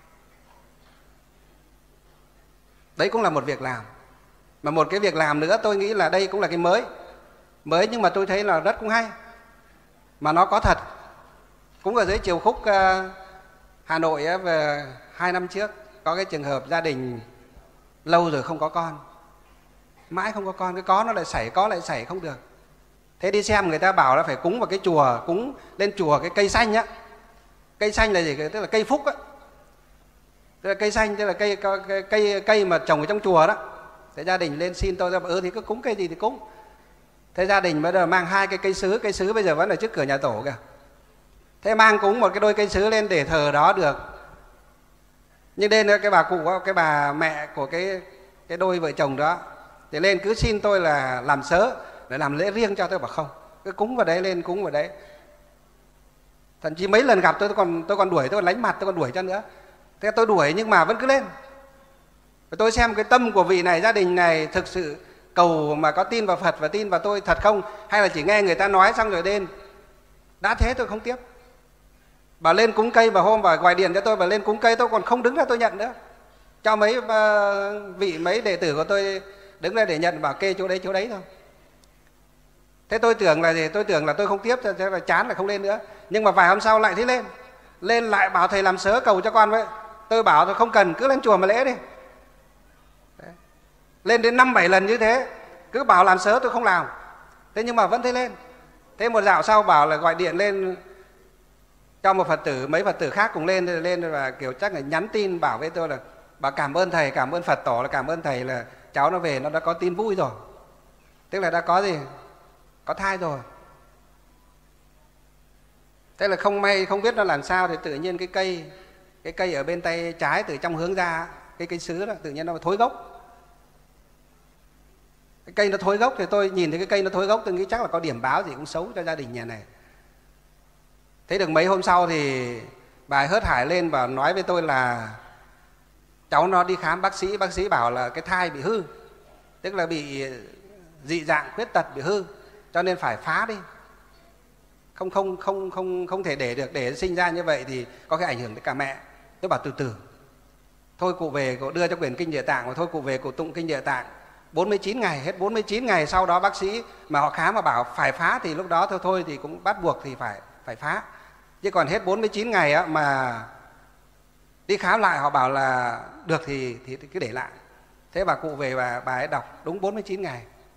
Đấy cũng là một việc làm. Mà một cái việc làm nữa tôi nghĩ là đây cũng là cái mới, nhưng mà tôi thấy là rất cũng hay, mà nó có thật. Cũng ở dưới Chiều Khúc Hà Nội á, về 2 năm trước có cái trường hợp gia đình lâu rồi không có con, mãi không có con, cái có nó lại xảy, có lại xảy không được. Thế đi xem người ta bảo là phải cúng vào cái chùa, cúng lên chùa cái cây xanh á. Cây xanh là gì? Tức là cây phúc á. Tức là cây xanh, tức là cây mà trồng ở trong chùa đó. Thế gia đình lên xin tôi ra, thì cứ cúng cây gì thì cúng. Thế gia đình bây giờ mang 2 cái cây sứ bây giờ vẫn ở trước cửa nhà tổ kìa. Thế mang cúng một cái đôi cây sứ lên để thờ đó được. Nhưng đến cái bà cụ, cái bà mẹ của cái đôi vợ chồng đó thì lên cứ xin tôi là làm sớ để làm lễ riêng cho. Tôi bảo không, cứ cúng vào đấy, lên cúng vào đấy. Thậm chí mấy lần gặp tôi còn đuổi, tôi còn lánh mặt, tôi còn đuổi cho nữa. Thế tôi đuổi nhưng mà vẫn cứ lên. Tôi xem cái tâm của vị này, gia đình này thực sự cầu mà có tin vào Phật và tin vào tôi thật không, hay là chỉ nghe người ta nói xong rồi lên. Đã thế tôi không tiếp. Bà lên cúng cây, bà hôm bà gọi điện cho tôi, bà lên cúng cây, tôi còn không đứng ra tôi nhận nữa. Cho mấy đệ tử của tôi đứng ra để nhận, bảo kê chỗ đấy thôi. Thế tôi tưởng là gì? Tôi tưởng là tôi không tiếp, thế là chán là không lên nữa. Nhưng mà vài hôm sau lại thấy lên lại bảo thầy làm sớ cầu cho con với. Tôi bảo tôi không cần, cứ lên chùa mà lễ đi. Đấy. Lên đến 5-7 lần như thế, cứ bảo làm sớ tôi không làm. Thế nhưng mà vẫn thấy lên. Thế một dạo sau bảo là gọi điện lên cho một Phật tử, mấy Phật tử khác cùng lên và kiểu chắc là nhắn tin bảo với tôi là bảo cảm ơn thầy, cảm ơn Phật tổ, là cảm ơn thầy là cháu nó về nó đã có tin vui rồi. Tức là đã có gì? Có thai rồi. Thế là không may, không biết nó làm sao thì tự nhiên cái cây ở bên tay trái từ trong hướng ra, cái cây sứ đó tự nhiên nó thối gốc. Cái cây nó thối gốc thì tôi nhìn thấy cái cây nó thối gốc, tôi nghĩ chắc là có điểm báo gì cũng xấu cho gia đình nhà này. Thế được mấy hôm sau thì bà hớt hải lên và nói với tôi là cháu nó đi khám bác sĩ bảo là cái thai bị hư, tức là bị dị dạng khuyết tật, bị hư, cho nên phải phá đi. Không thể để được, để sinh ra như vậy thì có cái ảnh hưởng tới cả mẹ. Tôi bảo từ từ. Thôi cụ về, cụ đưa cho quyển Kinh Địa Tạng, và thôi cụ về cụ tụng Kinh Địa Tạng 49 ngày, hết 49 ngày sau đó bác sĩ mà họ khám mà bảo phải phá thì lúc đó thôi thì cũng bắt buộc thì phải phá. Chứ còn hết 49 ngày á, mà đi khám lại họ bảo là được thì cứ để lại. Thế bà cụ về bà ấy đọc đúng 49 ngày.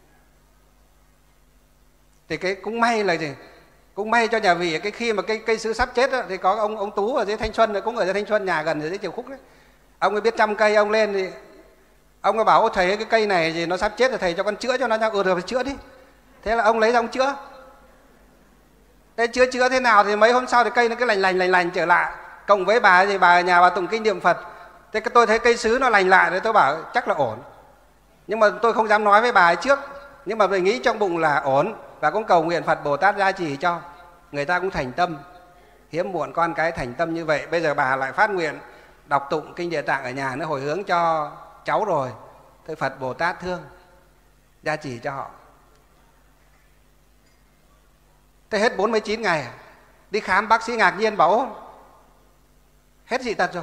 Thì cái cũng may là gì? Cũng may cho nhà vị cái khi mà cây sứ sắp chết đó, thì có ông Tú ở dưới Thanh Xuân, cũng ở dưới Thanh Xuân, nhà gần ở dưới Chiều Khúc đấy. Ông ấy biết chăm cây, ông lên thì ông ấy bảo ôi thầy cái cây này thì nó sắp chết rồi, thầy cho con chữa cho nó ra. Được, phải chữa đi. Thế là ông lấy ra ông chữa. Thế chữa thế nào thì mấy hôm sau thì cây nó cứ lành trở lại. Cộng với bà thì bà nhà bà tụng kinh niệm Phật. Thế tôi thấy cây sứ nó lành lại thì tôi bảo chắc là ổn. Nhưng mà tôi không dám nói với bà ấy trước. Nhưng mà mình nghĩ trong bụng là ổn. Và cũng cầu nguyện Phật Bồ Tát gia trì cho. Người ta cũng thành tâm. Hiếm muộn con cái thành tâm như vậy. Bây giờ bà lại phát nguyện đọc tụng Kinh Địa Tạng ở nhà, nó hồi hướng cho cháu rồi. Thôi Phật Bồ Tát thương, gia trì cho họ. Thế hết 49 ngày, đi khám bác sĩ ngạc nhiên bảo hết dị tật rồi.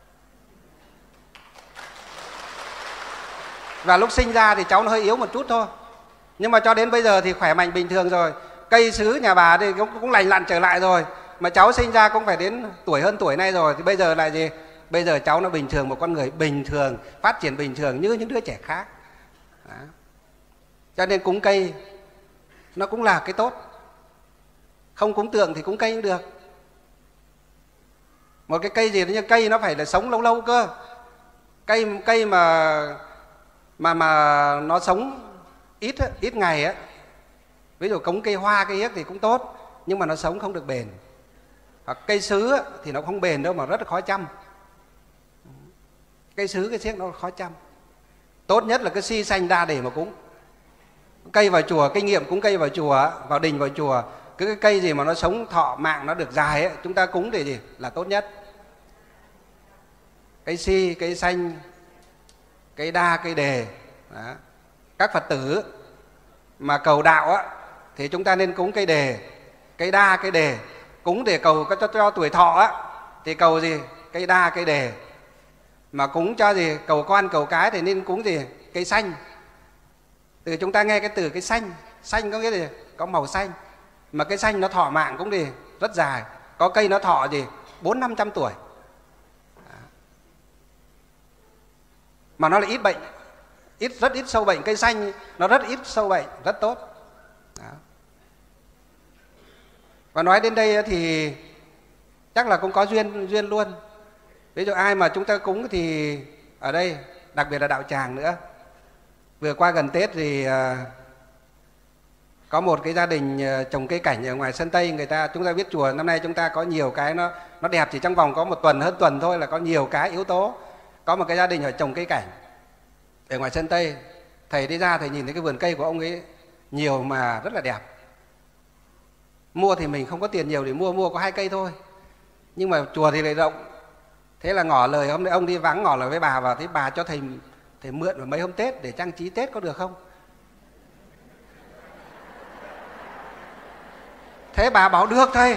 Và lúc sinh ra thì cháu nó hơi yếu một chút thôi. Nhưng mà cho đến bây giờ thì khỏe mạnh bình thường rồi. Cây sứ nhà bà thì cũng lành lặn trở lại rồi. Mà cháu sinh ra cũng phải đến hơn tuổi nay rồi. Thì bây giờ lại gì? Bây giờ cháu nó bình thường, một con người bình thường, phát triển bình thường như những đứa trẻ khác. Đó. Cho nên cúng cây nó cũng là cái tốt. Không cúng tượng thì cúng cây cũng được. Một cái cây gì đó, như cây nó phải là sống lâu lâu cơ. Cây mà nó sống ít ngày á. Ví dụ cống cây hoa, cây hiếc thì cũng tốt, nhưng mà nó sống không được bền. Hoặc cây sứ thì nó không bền đâu mà rất là khó chăm. Cây sứ, cây siếc nó khó chăm. Tốt nhất là cái si xanh đa để mà cúng. Cây vào chùa, kinh nghiệm cúng cây vào chùa, vào đình vào chùa, cứ cái cây gì mà nó sống thọ mạng nó được dài ấy, chúng ta cúng để gì là tốt nhất. Cây si, cây xanh, cây đa, cây đề. Đó. Các Phật tử mà cầu đạo á, thì chúng ta nên cúng cây đề, cây đa, cây đề. Cúng để cầu cho tuổi thọ á, thì cầu gì? Cây đa, cây đề. Mà cúng cho gì? Cầu con, cầu cái thì nên cúng gì? Cây xanh. Từ chúng ta nghe cái từ cây xanh, xanh có nghĩa gì? Có màu xanh. Mà cây xanh nó thọ mạng cũng gì? Rất dài. Có cây nó thọ gì? 400-500 tuổi. Mà nó là ít bệnh, rất ít sâu bệnh. Cây xanh nó rất ít sâu bệnh, rất tốt. Đó. Và nói đến đây thì chắc là cũng có duyên luôn. Ví dụ ai mà chúng ta cúng thì ở đây, đặc biệt là đạo tràng nữa. Vừa qua gần Tết thì có một cái gia đình trồng cây cảnh ở ngoài sân Tây. Chúng ta biết chùa năm nay chúng ta có nhiều cái nó đẹp, chỉ trong vòng có một tuần, hơn tuần thôi là có nhiều cái yếu tố. Có một cái gia đình ở trồng cây cảnh ở ngoài sân Tây. Thầy đi ra thầy nhìn thấy cái vườn cây của ông ấy nhiều mà rất là đẹp. Mua thì mình không có tiền nhiều để mua có 2 cây thôi. Nhưng mà chùa thì lại rộng. Thế là ngỏ lời ông đi vắng, ngỏ lời với bà và thấy bà cho thầy mượn vào mấy hôm Tết để trang trí Tết có được không? Thế bà bảo được thầy.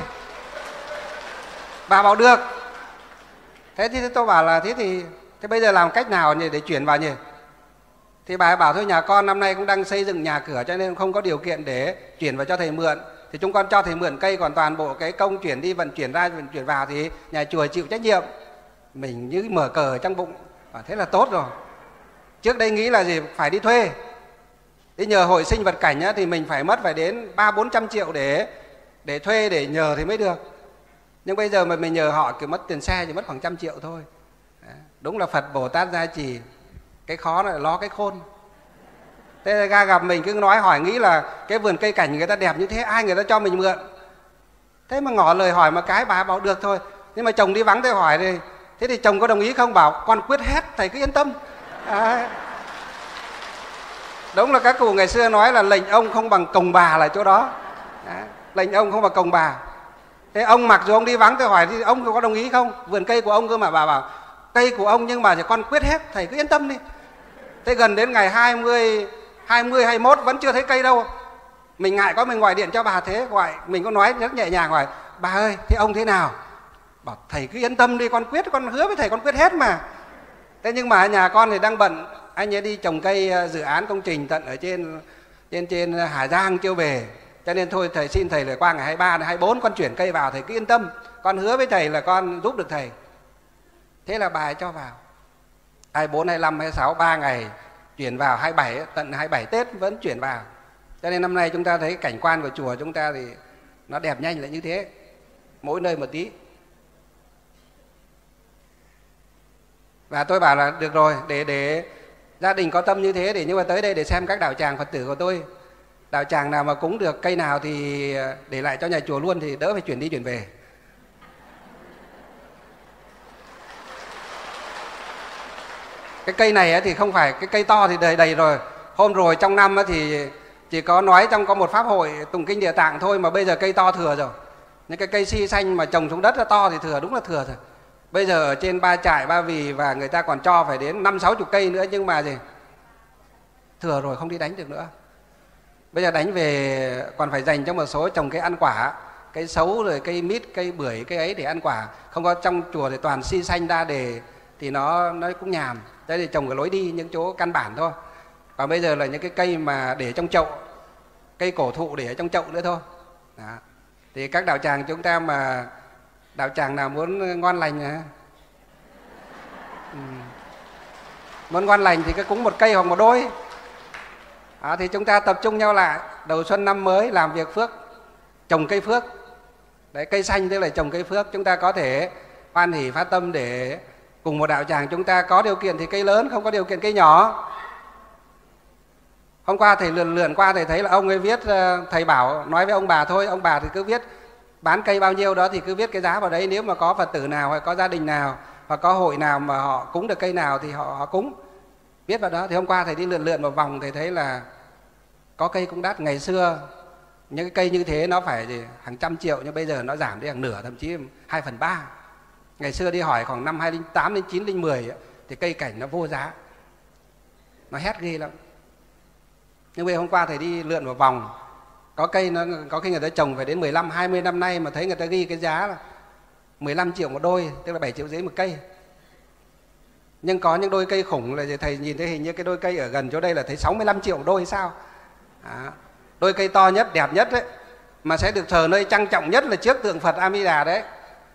Bà bảo được. Thế thì tôi bảo là thế bây giờ làm cách nào để chuyển vào nhỉ? Thì bà bảo thôi nhà con năm nay cũng đang xây dựng nhà cửa cho nên không có điều kiện để chuyển vào cho thầy mượn. Thì chúng con cho thầy mượn cây, còn toàn bộ cái công chuyển đi, vận chuyển ra, vận chuyển vào thì nhà chùa chịu trách nhiệm. Mình như mở cờ ở trong bụng. Thế là tốt rồi. Trước đây nghĩ là gì? Phải đi thuê. Đi nhờ hội sinh vật cảnh á, thì mình phải đến 300-400 triệu để thuê, để nhờ thì mới được. Nhưng bây giờ mà mình nhờ họ cứ mất tiền xe chỉ mất khoảng 100 triệu thôi. Đúng là Phật Bồ Tát gia trì. Cái khó là lo cái khôn. Thế ra gặp mình cứ nói hỏi nghĩ là cái vườn cây cảnh người ta đẹp như thế, ai người ta cho mình mượn. Thế mà ngỏ lời hỏi một cái bà bảo được thôi. Nhưng mà chồng đi vắng tôi hỏi thì thế thì chồng có đồng ý không? Bảo con quyết hết, thầy cứ yên tâm. Đúng là các cụ ngày xưa nói là lệnh ông không bằng cồng bà là chỗ đó. Lệnh ông không bằng cồng bà. Thế ông mặc dù ông đi vắng tôi hỏi thì ông có đồng ý không? Vườn cây của ông cơ mà. Bà bảo cây của ông nhưng mà con quyết hết, thầy cứ yên tâm đi. Thế gần đến ngày 20, 21 vẫn chưa thấy cây đâu. Mình ngại quá mình gọi điện cho bà, thế gọi mình có nói rất nhẹ nhàng hỏi bà ơi thế ông thế nào? Bảo thầy cứ yên tâm đi, con quyết, con hứa với thầy con quyết hết mà. Thế nhưng mà nhà con thì đang bận, anh ấy đi trồng cây dự án công trình tận ở trên Hà Giang chưa về. Cho nên thôi thầy xin thầy là qua ngày 23, 24 con chuyển cây vào, thầy cứ yên tâm. Con hứa với thầy là con giúp được thầy. Thế là bà ấy cho vào. 24, 25, 26, 3 ngày chuyển vào, 27, tận 27 Tết vẫn chuyển vào. Cho nên năm nay chúng ta thấy cảnh quan của chùa chúng ta thì nó đẹp nhanh lại như thế. Mỗi nơi một tí. Và tôi bảo là được rồi, để gia đình có tâm như thế, nhưng mà tới đây để xem các đạo tràng Phật tử của tôi. Đạo tràng nào mà cúng được cây nào thì để lại cho nhà chùa luôn, thì đỡ phải chuyển đi chuyển về. Cái cây này thì không phải, cái cây to thì đầy rồi. Hôm rồi trong năm thì chỉ có nói trong có một pháp hội tụng kinh Địa Tạng thôi, mà bây giờ cây to thừa rồi. Những cái cây si xanh mà trồng xuống đất là to thì thừa, đúng là thừa rồi. Bây giờ ở trên Ba Trại, Ba Vì và người ta còn cho phải đến 50-60 cây nữa, nhưng mà gì? Thừa rồi, không đi đánh được nữa. Bây giờ đánh về còn phải dành cho một số trồng cây ăn quả, cây sấu rồi cây mít, cây bưởi, cây ấy để ăn quả. Không có trong chùa thì toàn si xanh đa đề thì nó cũng nhàm. Thế thì trồng cái lối đi những chỗ căn bản thôi. Còn bây giờ là những cái cây mà để trong chậu, cây cổ thụ để ở trong chậu nữa thôi. Đó. Thì các đạo tràng chúng ta mà đạo tràng nào muốn ngon lành muốn ngon lành thì cứ cúng một cây hoặc một đôi. Đó, thì chúng ta tập trung nhau lại đầu xuân năm mới làm việc phước, trồng cây phước. Đấy, cây xanh tức là trồng cây phước. Chúng ta có thể hoan hỷ phát tâm để cùng một đạo tràng chúng ta có điều kiện thì cây lớn, không có điều kiện cây nhỏ. Hôm qua thầy lượn qua thầy thấy là ông ấy viết, thầy bảo nói với ông bà thôi, ông bà thì cứ viết bán cây bao nhiêu đó thì cứ viết cái giá vào đấy, nếu mà có Phật tử nào hay có gia đình nào hoặc có hội nào mà họ cúng được cây nào thì họ cúng, viết vào đó. Thì hôm qua thầy đi lượn một vòng thầy thấy là có cây cũng đắt. Ngày xưa những cái cây như thế nó phải hàng trăm triệu, nhưng bây giờ nó giảm đi hàng nửa, thậm chí 2/3. Ngày xưa đi hỏi khoảng năm 2008, 2009, 2010 thì cây cảnh nó vô giá, nó hét ghê lắm. Nhưng bây giờ hôm qua thầy đi lượn một vòng, có cây nó có khi người ta trồng phải đến 15, 20 năm nay mà thấy người ta ghi cái giá là 15 triệu một đôi, tức là 7,5 triệu một cây. Nhưng có những đôi cây khủng là thầy nhìn thấy hình như cái đôi cây ở gần chỗ đây là thấy 65 triệu một đôi hay sao. Đôi cây to nhất, đẹp nhất đấy, mà sẽ được thờ nơi trang trọng nhất là trước tượng Phật A Di Đà đấy.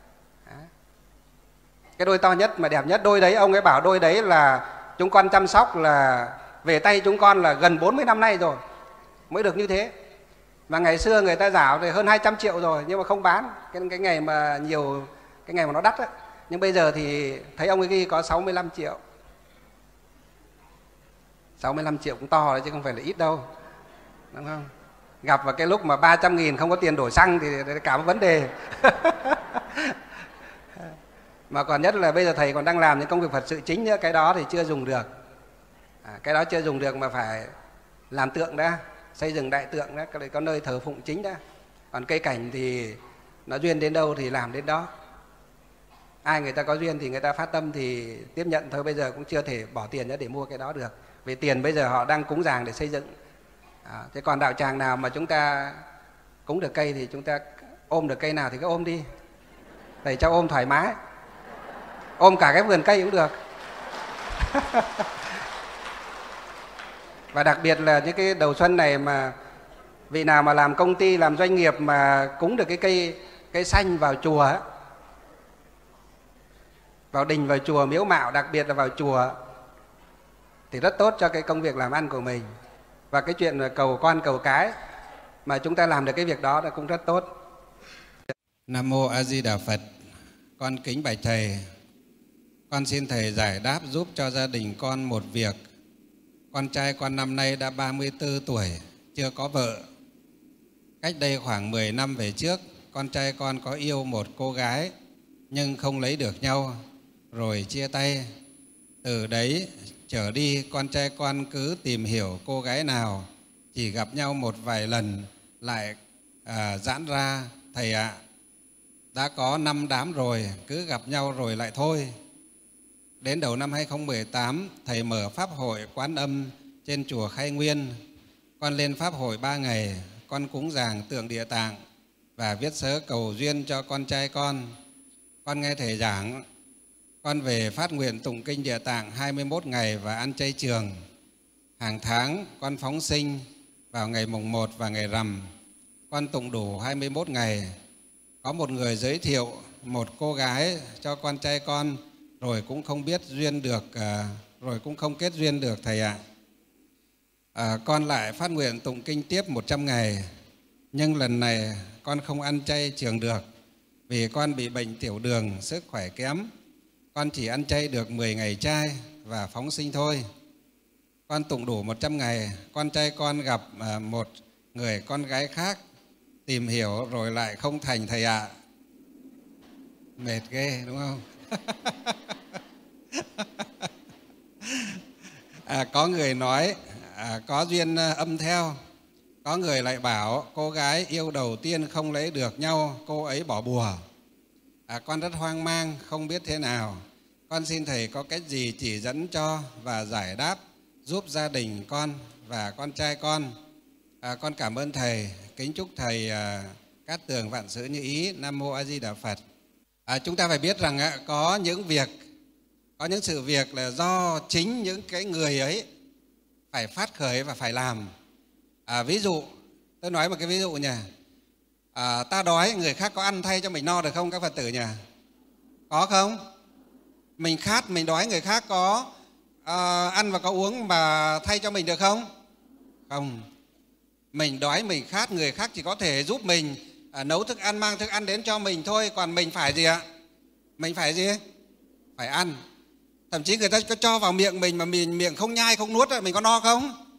Cái đôi to nhất mà đẹp nhất, đôi đấy ông ấy bảo đôi đấy là chúng con chăm sóc là về tay chúng con là gần 40 năm nay rồi mới được như thế. Mà ngày xưa người ta rảo thì hơn 200 triệu rồi nhưng mà không bán, cái ngày mà nhiều, cái ngày mà nó đắt á. Nhưng bây giờ thì thấy ông ấy ghi có 65 triệu. 65 triệu cũng to đấy chứ không phải là ít đâu, đúng không? Gặp vào cái lúc mà 300.000 không có tiền đổi xăng thì cả một vấn đề. Mà còn nhất là bây giờ thầy còn đang làm những công việc Phật sự chính nữa, cái đó thì chưa dùng được. Cái đó chưa dùng được mà phải làm tượng đã, xây dựng đại tượng đó, có nơi thờ phụng chính đã. Còn cây cảnh thì nó duyên đến đâu thì làm đến đó. Ai người ta có duyên thì người ta phát tâm thì tiếp nhận thôi, bây giờ cũng chưa thể bỏ tiền ra để mua cái đó được. Vì tiền bây giờ họ đang cúng dường để xây dựng. Thế còn đạo tràng nào mà chúng ta cúng được cây thì chúng ta ôm được cây nào thì cứ ôm đi. Thầy cho ôm thoải mái, ôm cả cái vườn cây cũng được. Và đặc biệt là những cái đầu xuân này mà vị nào mà làm công ty, làm doanh nghiệp mà cúng được cái cây xanh vào chùa ấy, vào đình, vào chùa, miếu mạo, đặc biệt là vào chùa thì rất tốt cho cái công việc làm ăn của mình. Và cái chuyện cầu con cầu cái mà chúng ta làm được cái việc đó là cũng rất tốt.
Nam mô A Di Đà Phật. Con kính bạch thầy, con xin thầy giải đáp giúp cho gia đình con một việc. Con trai con năm nay đã 34 tuổi, chưa có vợ. Cách đây khoảng 10 năm về trước, con trai con có yêu một cô gái nhưng không lấy được nhau, rồi chia tay. Từ đấy trở đi con trai con cứ tìm hiểu cô gái nào, chỉ gặp nhau một vài lần lại giãn ra. Thầy ạ, đã có 5 đám rồi, cứ gặp nhau rồi lại thôi. Đến đầu năm 2018, thầy mở pháp hội Quán Âm trên chùa Khai Nguyên. Con lên pháp hội 3 ngày, con cúng dường tượng Địa Tạng và viết sớ cầu duyên cho con trai con. Con nghe thầy giảng, con về phát nguyện tụng kinh Địa Tạng 21 ngày và ăn chay trường. Hàng tháng con phóng sinh vào ngày mùng 1 và ngày rằm. Con tụng đủ 21 ngày. Có một người giới thiệu một cô gái cho con trai con, rồi cũng không biết duyên được, rồi cũng không kết duyên được thầy ạ. Con lại phát nguyện tụng kinh tiếp 100 ngày, nhưng lần này con không ăn chay trường được vì con bị bệnh tiểu đường, sức khỏe kém. Con chỉ ăn chay được 10 ngày chay và phóng sinh thôi. Con tụng đủ 100 ngày, con trai con gặp một người con gái khác, tìm hiểu rồi lại không thành thầy ạ. Mệt ghê đúng không? Có người nói có duyên âm theo, có người lại bảo cô gái yêu đầu tiên không lấy được nhau, cô ấy bỏ bùa. Con rất hoang mang, không biết thế nào. Con xin thầy có cách gì chỉ dẫn cho và giải đáp giúp gia đình con và con trai con. Con cảm ơn thầy, kính chúc thầy cát tường vạn sự như ý. Nam mô A Di Đà Phật. Chúng ta phải biết rằng có những sự việc là do chính những cái người ấy phải phát khởi và phải làm. Ví dụ, tôi nói một cái ví dụ nhỉ. Ta đói, người khác có ăn thay cho mình no được không các Phật tử nhỉ? Có không? Mình khát, mình đói, người khác có ăn và có uống mà thay cho mình được không? Không. Mình đói, mình khát, người khác chỉ có thể giúp mình nấu thức ăn, mang thức ăn đến cho mình thôi. Còn mình phải gì ạ? Mình phải gì? Phải ăn. Thậm chí người ta có cho vào miệng mình mà mình miệng không nhai, không nuốt, mình có no không?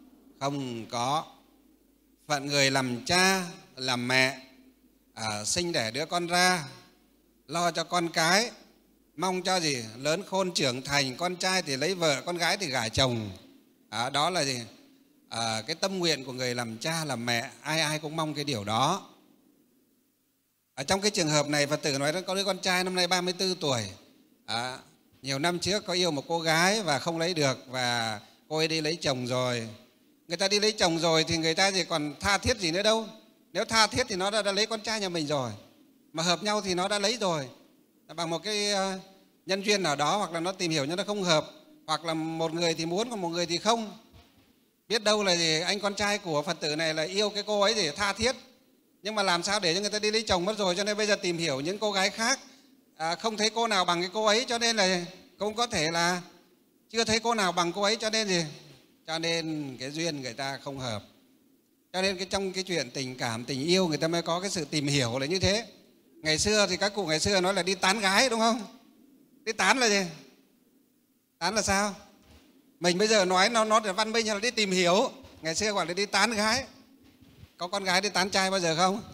không có. Phận người làm cha, làm mẹ, sinh đẻ đứa con ra, lo cho con cái, mong cho gì? Lớn khôn trưởng thành, con trai thì lấy vợ, con gái thì gả chồng. Đó là gì? Cái tâm nguyện của người làm cha, làm mẹ, ai ai cũng mong cái điều đó. Trong cái trường hợp này, Phật tử nói có đứa con trai năm nay 34 tuổi. Nhiều năm trước có yêu một cô gái và không lấy được, và cô ấy đi lấy chồng rồi. Người ta đi lấy chồng rồi thì người ta thì còn tha thiết gì nữa đâu. Nếu tha thiết thì nó đã lấy con trai nhà mình rồi. Mà hợp nhau thì nó đã lấy rồi. Bằng một cái nhân duyên nào đó, hoặc là nó tìm hiểu nhưng nó không hợp, hoặc là một người thì muốn còn một người thì không. Biết đâu là gì, anh con trai của Phật tử này là yêu cái cô ấy để tha thiết, nhưng mà làm sao để cho người ta đi lấy chồng mất rồi, cho nên bây giờ tìm hiểu những cô gái khác, không thấy cô nào bằng cái cô ấy, cho nên là cũng có thể là chưa thấy cô nào bằng cô ấy, cho nên gì, cho nên cái duyên người ta không hợp. Cho nên trong cái chuyện tình cảm, tình yêu, người ta mới có cái sự tìm hiểu là như thế. Ngày xưa thì các cụ ngày xưa nói là đi tán gái, đúng không? Đi tán là gì? Tán là sao? Mình bây giờ nói nó là văn minh là đi tìm hiểu. Ngày xưa gọi là đi tán gái. Có con gái đi tán trai bao giờ không?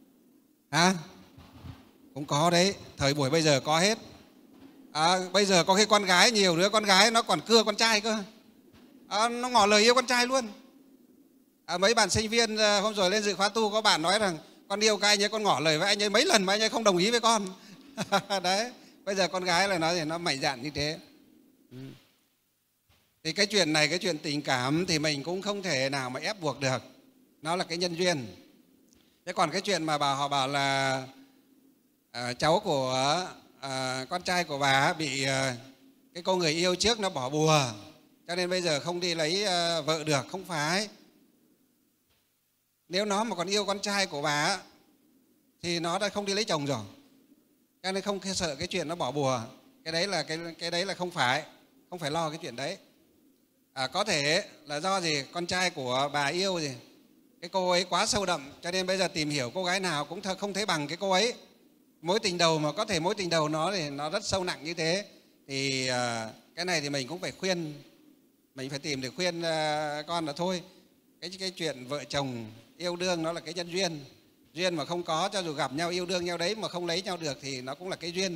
Cũng có đấy. Thời buổi bây giờ có hết. Bây giờ có cái con gái, nhiều đứa con gái nó còn cưa con trai cơ. Nó ngỏ lời yêu con trai luôn. Mấy bạn sinh viên hôm rồi lên dự khóa tu, có bạn nói rằng con yêu cái anh ấy, con ngỏ lời với anh ấy mấy lần mà anh ấy không đồng ý với con. Đấy, bây giờ con gái là nói thì nó mạnh dạn như thế. Thì cái chuyện này, cái chuyện tình cảm thì mình cũng không thể nào mà ép buộc được. Nó là cái nhân duyên. Thế còn cái chuyện mà họ bảo là cháu của con trai của bà bị cái cô người yêu trước nó bỏ bùa, cho nên bây giờ không đi lấy vợ được, không phải. Nếu nó mà còn yêu con trai của bà thì nó đã không đi lấy chồng rồi, cho nên không sợ cái chuyện nó bỏ bùa. Cái đấy là không phải lo cái chuyện đấy. Có thể là do gì, con trai của bà yêu gì cái cô ấy quá sâu đậm, cho nên bây giờ tìm hiểu cô gái nào cũng không thấy bằng cái cô ấy. Mối tình đầu mà có thể mối tình đầu nó thì nó rất sâu nặng như thế, thì cái này thì mình cũng phải khuyên, mình phải tìm để khuyên con là thôi, cái chuyện vợ chồng yêu đương nó là cái nhân duyên. Duyên mà không có, cho dù gặp nhau yêu đương nhau đấy mà không lấy nhau được thì nó cũng là cái duyên.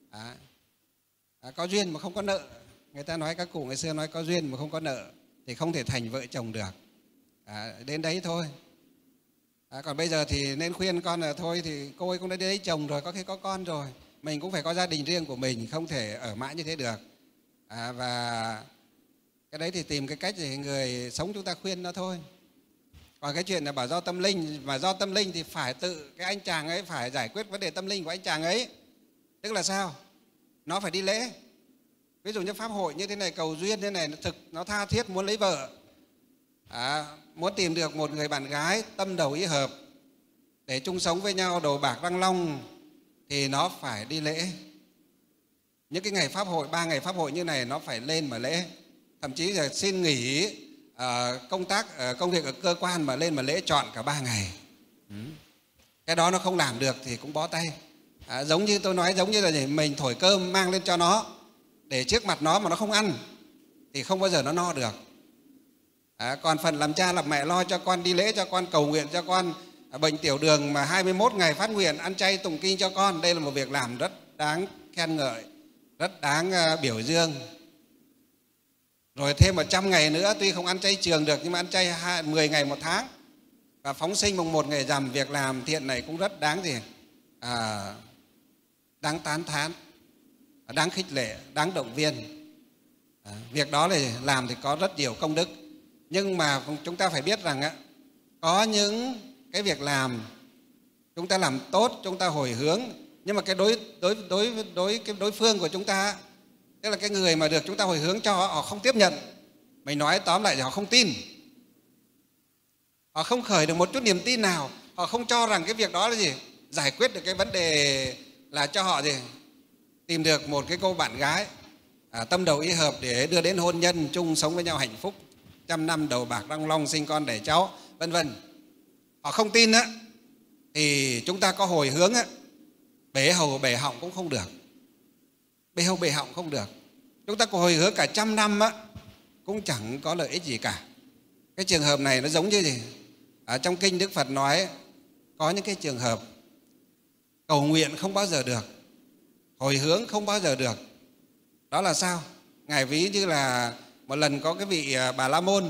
Có duyên mà không có nợ. Người ta nói, các cụ ngày xưa nói có duyên mà không có nợ thì không thể thành vợ chồng được. Đến đấy thôi. Còn bây giờ thì nên khuyên con là thôi thì cô ấy cũng đã đi lấy chồng rồi, có khi có con rồi, mình cũng phải có gia đình riêng của mình, không thể ở mãi như thế được. Và cái đấy thì tìm cái cách để người sống chúng ta khuyên nó thôi. Còn cái chuyện là bảo do tâm linh, mà do tâm linh thì phải tự cái anh chàng ấy phải giải quyết vấn đề tâm linh của anh chàng ấy. Tức là sao? Nó phải đi lễ. Ví dụ như pháp hội như thế này, cầu duyên thế này, nó tha thiết muốn lấy vợ, muốn tìm được một người bạn gái tâm đầu ý hợp để chung sống với nhau đầu bạc răng long, thì nó phải đi lễ. Những cái ngày pháp hội, 3 ngày pháp hội như này nó phải lên mà lễ. Thậm chí là xin nghỉ công tác, công việc ở cơ quan mà lên mà lễ trọn cả 3 ngày. Cái đó nó không làm được thì cũng bó tay. Giống như tôi nói, giống như là mình thổi cơm mang lên cho nó, để trước mặt nó mà nó không ăn thì không bao giờ nó no được. Còn phần làm cha làm mẹ lo cho con, đi lễ cho con, cầu nguyện cho con bệnh tiểu đường mà 21 ngày phát nguyện ăn chay tụng kinh cho con, đây là một việc làm rất đáng khen ngợi, rất đáng biểu dương. Rồi thêm 100 ngày nữa, tuy không ăn chay trường được nhưng mà ăn chay 10 ngày 1 tháng, và phóng sinh mùng 1 ngày rằm, việc làm thiện này cũng rất đáng đáng tán thán, đáng khích lệ, đáng động viên. Việc đó thì làm thì có rất nhiều công đức. Nhưng mà chúng ta phải biết rằng có những cái việc làm chúng ta làm tốt, chúng ta hồi hướng, nhưng mà cái đối phương của chúng ta, tức là cái người mà được chúng ta hồi hướng cho, họ không tiếp nhận. Mình nói tóm lại là họ không tin, họ không khởi được một chút niềm tin nào, họ không cho rằng cái việc đó là gì, giải quyết được cái vấn đề là cho họ gì, tìm được một cái cô bạn gái tâm đầu ý hợp để đưa đến hôn nhân, chung sống với nhau hạnh phúc, 100 năm đầu bạc răng long, sinh con đẻ cháu, vân vân. Họ không tin thì chúng ta có hồi hướng bể hầu bể họng cũng không được. Bể hầu bể họng không được. Chúng ta có hồi hướng cả 100 năm cũng chẳng có lợi ích gì cả. Cái trường hợp này nó giống như gì? Ở trong kinh Đức Phật nói có những cái trường hợp cầu nguyện không bao giờ được, hồi hướng không bao giờ được. Đó là sao? Ngài ví như là một lần có cái vị Bà La Môn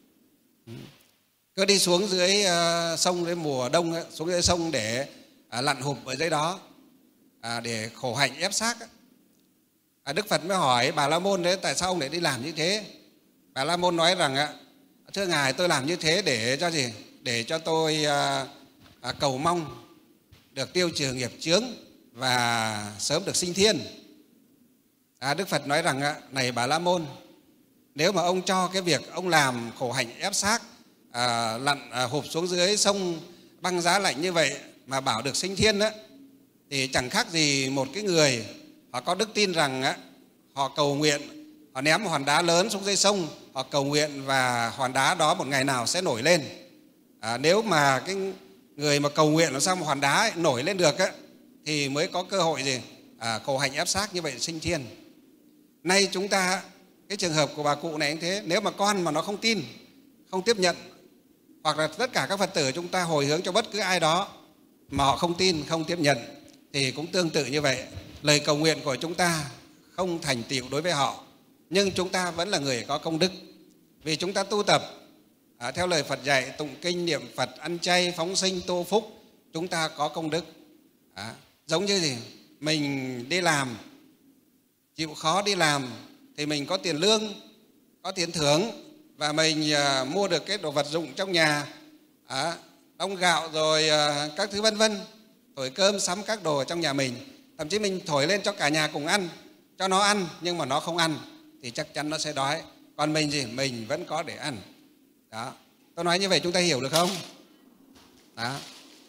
cứ đi xuống dưới sông, dưới mùa đông xuống dưới sông để lặn hụp ở dưới đó để khổ hạnh ép xác. Đức Phật mới hỏi Bà La Môn đấy, tại sao ông lại đi làm như thế? Bà La Môn nói rằng thưa Ngài, tôi làm như thế để cho gì? Để cho tôi cầu mong được tiêu trừ nghiệp chướng và sớm được sinh thiên. Đức Phật nói rằng này Bà La Môn, nếu mà ông cho cái việc ông làm khổ hạnh ép xác, lặn hụp xuống dưới sông băng giá lạnh như vậy mà bảo được sinh thiên đó, thì chẳng khác gì một cái người họ có đức tin rằng họ cầu nguyện, họ ném một hòn đá lớn xuống dưới sông, họ cầu nguyện và hòn đá đó một ngày nào sẽ nổi lên. Nếu mà cái người mà cầu nguyện làm sao một hòn đá ấy nổi lên được thì mới có cơ hội gì khổ hạnh ép xác như vậy sinh thiên. Nay chúng ta, cái trường hợp của bà cụ này cũng thế, nếu mà con mà nó không tin, không tiếp nhận, hoặc là tất cả các Phật tử chúng ta hồi hướng cho bất cứ ai đó mà họ không tin, không tiếp nhận, thì cũng tương tự như vậy. Lời cầu nguyện của chúng ta không thành tựu đối với họ, nhưng chúng ta vẫn là người có công đức. Vì chúng ta tu tập theo lời Phật dạy, tụng kinh, niệm Phật, ăn chay, phóng sinh, tu phúc, chúng ta có công đức. Giống như gì? Mình đi làm, chịu khó đi làm thì mình có tiền lương, có tiền thưởng, và mình mua được cái đồ vật dụng trong nhà, đong gạo rồi các thứ vân vân, thổi cơm, sắm các đồ trong nhà mình. Thậm chí mình thổi lên cho cả nhà cùng ăn, cho nó ăn, nhưng mà nó không ăn thì chắc chắn nó sẽ đói. Còn mình gì? Mình vẫn có để ăn. Đó. Tôi nói như vậy chúng ta hiểu được không? Đó.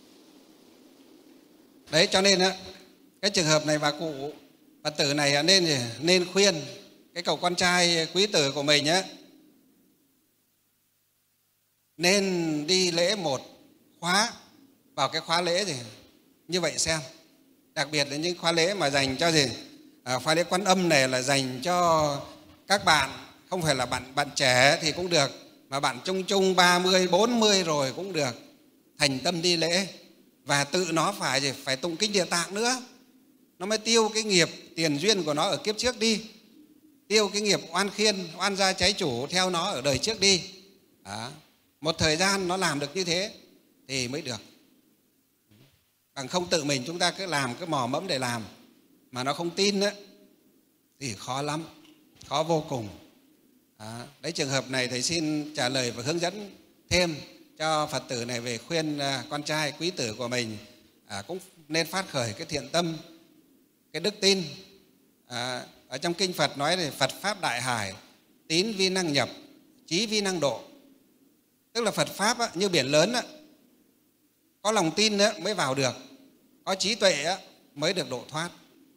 Đấy, cho nên cái trường hợp này bà cụ Phật tử này nên khuyên cái cậu con trai quý tử của mình nên đi lễ một khóa, vào cái khóa lễ gì như vậy xem. Đặc biệt là những khóa lễ mà dành cho gì? Khóa lễ Quan Âm này là dành cho các bạn, không phải là bạn trẻ thì cũng được, mà bạn trung 30, 40 rồi cũng được. Thành tâm đi lễ và tự nó phải tụng kinh Địa Tạng nữa, nó mới tiêu cái nghiệp tiền duyên của nó ở kiếp trước đi, tiêu cái nghiệp oan khiên, oan gia trái chủ theo nó ở đời trước đi. Một thời gian nó làm được như thế thì mới được. Bằng không tự mình chúng ta cứ làm, cứ mò mẫm để làm mà nó không tin thì khó lắm, khó vô cùng. Đấy, trường hợp này thầy xin trả lời và hướng dẫn thêm cho Phật tử này về khuyên con trai quý tử của mình cũng nên phát khởi cái thiện tâm, cái đức tin. Ở trong kinh Phật nói là Phật Pháp Đại Hải, tín vi năng nhập, trí vi năng độ. Tức là Phật Pháp như biển lớn, có lòng tin mới vào được, có trí tuệ mới được độ thoát.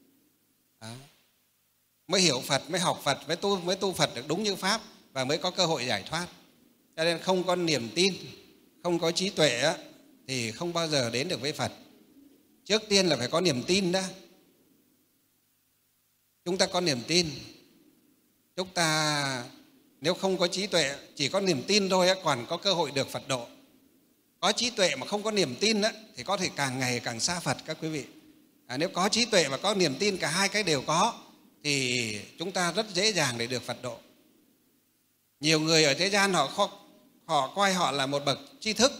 Mới hiểu Phật, mới học Phật, mới tu Phật được đúng như Pháp và mới có cơ hội giải thoát. Cho nên không có niềm tin, không có trí tuệ thì không bao giờ đến được với Phật. Trước tiên là phải có niềm tin đã. Chúng ta có niềm tin. Chúng ta nếu không có trí tuệ, chỉ có niềm tin thôi còn có cơ hội được Phật độ. Có trí tuệ mà không có niềm tin thì có thể càng ngày càng xa Phật các quý vị. Nếu có trí tuệ và có niềm tin, cả hai cái đều có, thì chúng ta rất dễ dàng để được Phật độ. Nhiều người ở thế gian họ coi họ là một bậc tri thức.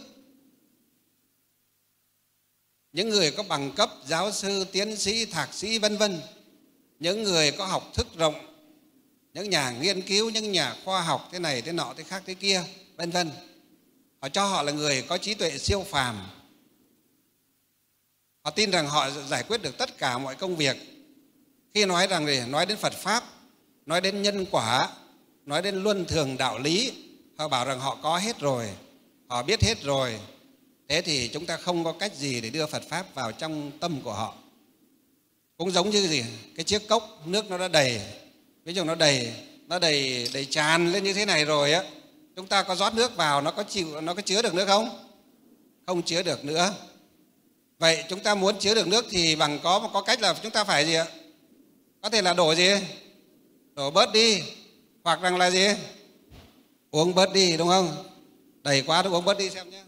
Những người có bằng cấp giáo sư, tiến sĩ, thạc sĩ vân vân, những người có học thức rộng, những nhà nghiên cứu, những nhà khoa học thế này, thế nọ, thế khác, thế kia, vân vân. Họ cho họ là người có trí tuệ siêu phàm. Họ tin rằng họ giải quyết được tất cả mọi công việc. Khi nói đến Phật Pháp, nói đến nhân quả, nói đến luân thường đạo lý, họ bảo rằng họ có hết rồi, họ biết hết rồi. Thế thì chúng ta không có cách gì để đưa Phật Pháp vào trong tâm của họ. Cũng giống như gì? Cái chiếc cốc nước nó đã đầy, ví dụ nó đầy tràn lên như thế này rồi chúng ta có rót nước vào, nó có chứa được nước không? Không chứa được nữa. Vậy chúng ta muốn chứa được nước thì có cách là chúng ta phải gì ạ? Có thể là đổ gì? Đổ bớt đi, hoặc rằng là gì? Uống bớt đi, đúng không? Đầy quá, tôi uống bớt đi xem nhé.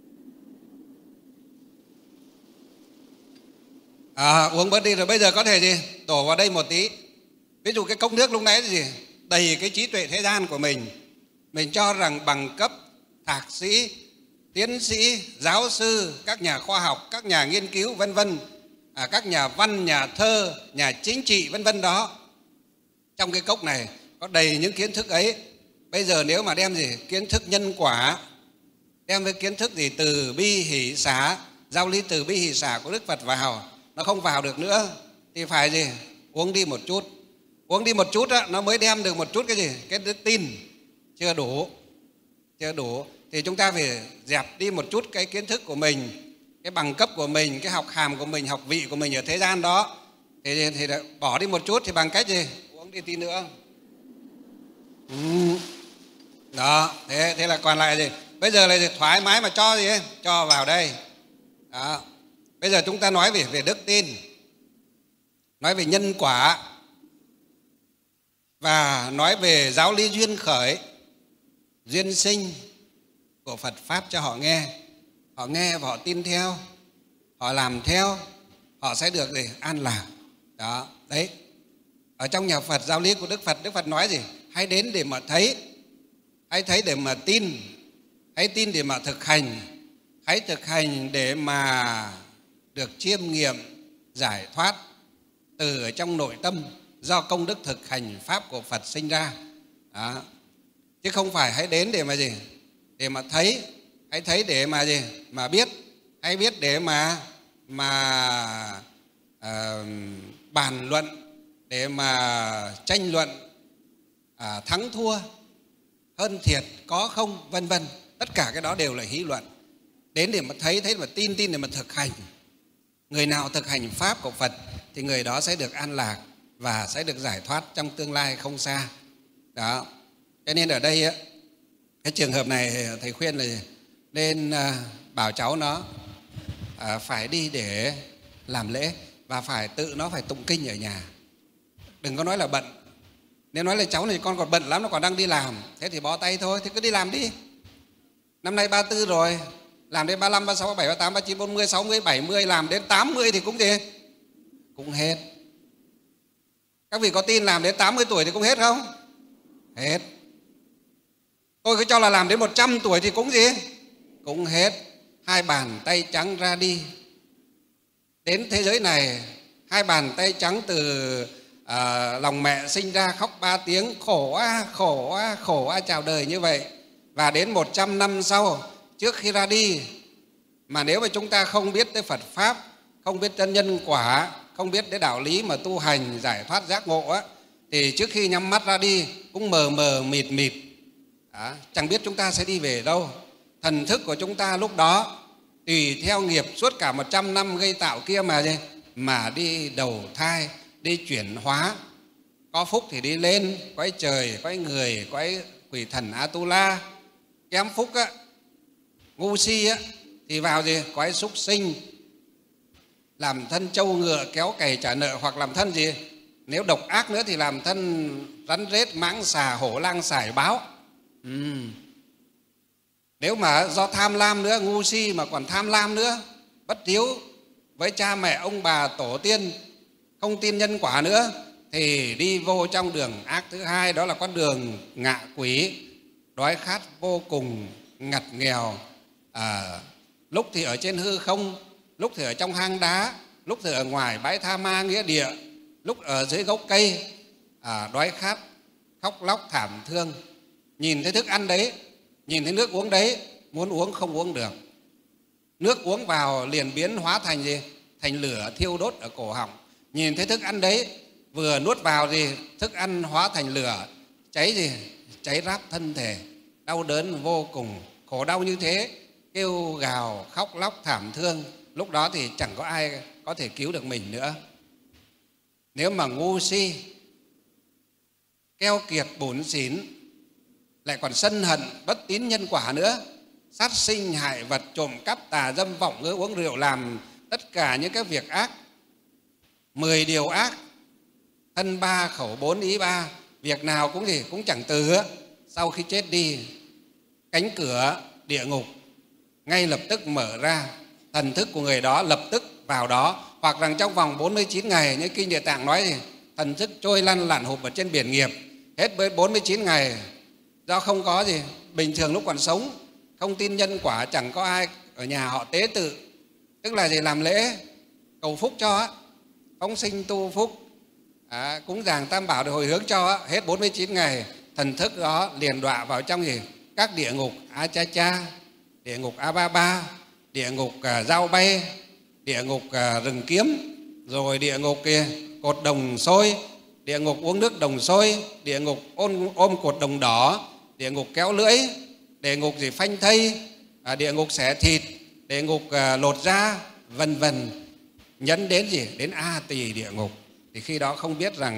Uống bớt đi rồi bây giờ có thể gì? Đổ vào đây một tí. Ví dụ cái cốc nước lúc nãy gì? Đầy cái trí tuệ thế gian của mình cho rằng bằng cấp thạc sĩ, tiến sĩ, giáo sư, các nhà khoa học, các nhà nghiên cứu vân vân, các nhà văn, nhà thơ, nhà chính trị vân vân đó. Trong cái cốc này có đầy những kiến thức ấy. Bây giờ nếu mà đem gì? Kiến thức nhân quả, đem với kiến thức gì? Từ bi hỷ xả, giáo lý từ bi hỷ xả của Đức Phật vào, nó không vào được nữa. Thì phải gì? Uống đi một chút. Uống đi một chút đó, nó mới đem được một chút cái gì? Cái đức tin. Chưa đủ. Thì chúng ta phải dẹp đi một chút cái kiến thức của mình, cái bằng cấp của mình, cái học hàm của mình, học vị của mình ở thế gian đó. Thì bỏ đi một chút thì bằng cách gì? Uống đi tí nữa. Đó, thế là còn lại gì? Bây giờ là gì? Thoải mái mà cho gì ấy? Cho vào đây. Đó. Bây giờ chúng ta nói về đức tin, nói về nhân quả và nói về giáo lý duyên khởi, duyên sinh của Phật Pháp cho họ nghe. Họ nghe và họ tin theo, họ làm theo, họ sẽ được gì? An lạc. Đó, đấy. Ở trong nhà Phật, giáo lý của Đức Phật nói gì? Hãy đến để mà thấy, hãy thấy để mà tin, hãy tin để mà thực hành, hãy thực hành để mà được chiêm nghiệm, giải thoát từ ở trong nội tâm do công đức thực hành Pháp của Phật sinh ra. Đó. Chứ không phải hãy đến để mà gì? Để mà thấy, hãy thấy để mà gì? Mà biết, hãy biết để mà bàn luận, để mà tranh luận thắng thua, hơn thiệt, có không, vân vân. Tất cả cái đó đều là hí luận. Đến để mà thấy mà tin để mà thực hành. Người nào thực hành Pháp của Phật thì người đó sẽ được an lạc và sẽ được giải thoát trong tương lai không xa. Đó. Cho nên ở đây cái trường hợp này thầy khuyên là nên bảo cháu nó phải đi để làm lễ và phải tự nó phải tụng kinh ở nhà. Đừng có nói là bận. Nếu nói là cháu này con còn bận lắm, nó còn đang đi làm, thế thì bó tay thôi, thì cứ đi làm đi. Năm nay 34 rồi, làm đến 35, 36, 37, 38, 39, 40, 60, 70, làm đến 80 thì cũng gì? Cũng hết. Các vị có tin làm đến 80 tuổi thì cũng hết không? Hết. Tôi cứ cho là làm đến 100 tuổi thì cũng gì? Cũng hết. Hai bàn tay trắng ra đi. Đến thế giới này, hai bàn tay trắng từ lòng mẹ sinh ra khóc 3 tiếng, khổ á, khổ á, khổ á, chào đời như vậy. Và đến 100 năm sau, trước khi ra đi, mà nếu mà chúng ta không biết tới Phật Pháp, không biết chân nhân quả, không biết đến đạo lý mà tu hành, giải thoát giác ngộ á, thì trước khi nhắm mắt ra đi cũng mờ mờ mịt mịt. Đó, chẳng biết chúng ta sẽ đi về đâu. Thần thức của chúng ta lúc đó tùy theo nghiệp suốt cả 100 năm gây tạo kia mà đi đầu thai, đi chuyển hóa. Có phúc thì đi lên cõi trời, cõi người, cõi quỷ thần Atula. Kém phúc á, ngu si á, thì vào gì? Cõi súc sinh, làm thân trâu ngựa kéo cày trả nợ, hoặc làm thân gì? Nếu độc ác nữa thì làm thân rắn rết, mãng xà, hổ lang sải báo. Nếu mà do tham lam nữa, ngu si mà còn tham lam nữa, bất hiếu với cha mẹ ông bà tổ tiên, không tin nhân quả nữa, thì đi vô trong đường ác thứ hai, đó là con đường ngạ quỷ, đói khát vô cùng, ngặt nghèo. Lúc thì ở trên hư không, lúc thì ở trong hang đá, lúc thì ở ngoài bãi tha ma nghĩa địa, lúc ở dưới gốc cây, đói khát, khóc lóc thảm thương. Nhìn thấy thức ăn đấy, nhìn thấy nước uống đấy, muốn uống không uống được. Nước uống vào liền biến hóa thành gì? Thành lửa thiêu đốt ở cổ họng. Nhìn thấy thức ăn đấy, vừa nuốt vào thì thức ăn hóa thành lửa, cháy gì? Cháy ráp thân thể, đau đớn vô cùng, khổ đau như thế, kêu gào, khóc lóc thảm thương. Lúc đó thì chẳng có ai có thể cứu được mình nữa. Nếu mà ngu si, keo kiệt bủn xỉn, lại còn sân hận, bất tín nhân quả nữa, sát sinh, hại vật, trộm cắp, tà dâm, vọng ngữ, uống rượu, làm tất cả những cái việc ác, 10 điều ác, thân 3, khẩu 4, ý 3, việc nào cũng gì cũng chẳng từ. Sau khi chết đi, cánh cửa địa ngục ngay lập tức mở ra, thần thức của người đó lập tức vào đó, hoặc rằng trong vòng 49 ngày như Kinh Địa Tạng nói thì thần thức trôi lăn lặn hụp ở trên biển nghiệp. Hết 49 ngày do không có gì, bình thường lúc còn sống không tin nhân quả, chẳng có ai ở nhà họ tế tự, tức là gì, làm lễ cầu phúc cho, phóng sinh tu phúc, cúng dường tam bảo để hồi hướng cho. Hết 49 ngày thần thức đó liền đọa vào trong gì, các địa ngục A Cha Cha, địa ngục A Ba Ba, địa ngục dao bay, địa ngục rừng kiếm, rồi địa ngục cột đồng sôi, địa ngục uống nước đồng sôi, địa ngục ôm cột đồng đỏ, địa ngục kéo lưỡi, địa ngục gì phanh thây, địa ngục xẻ thịt, địa ngục lột da, vân vân, nhấn đến gì, đến A Tỳ địa ngục. Thì khi đó không biết rằng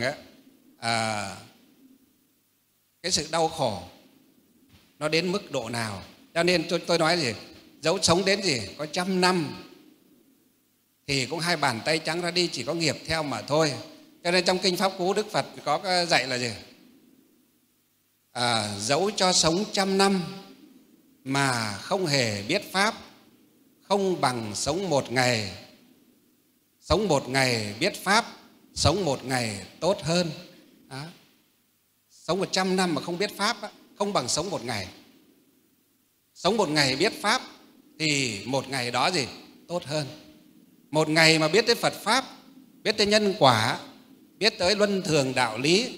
cái sự đau khổ nó đến mức độ nào. Cho nên tôi nói gì, dẫu sống đến gì có 100 năm thì cũng hai bàn tay trắng ra đi, chỉ có nghiệp theo mà thôi. Cho nên trong Kinh Pháp Cú Đức Phật có dạy là gì, dẫu cho sống 100 năm mà không hề biết Pháp, không bằng sống 1 ngày. Sống 1 ngày biết Pháp, sống 1 ngày tốt hơn. Sống 100 năm mà không biết Pháp không bằng sống 1 ngày. Sống 1 ngày biết Pháp thì 1 ngày đó gì tốt hơn. 1 ngày mà biết tới Phật Pháp, biết tới nhân quả, biết tới luân thường đạo lý,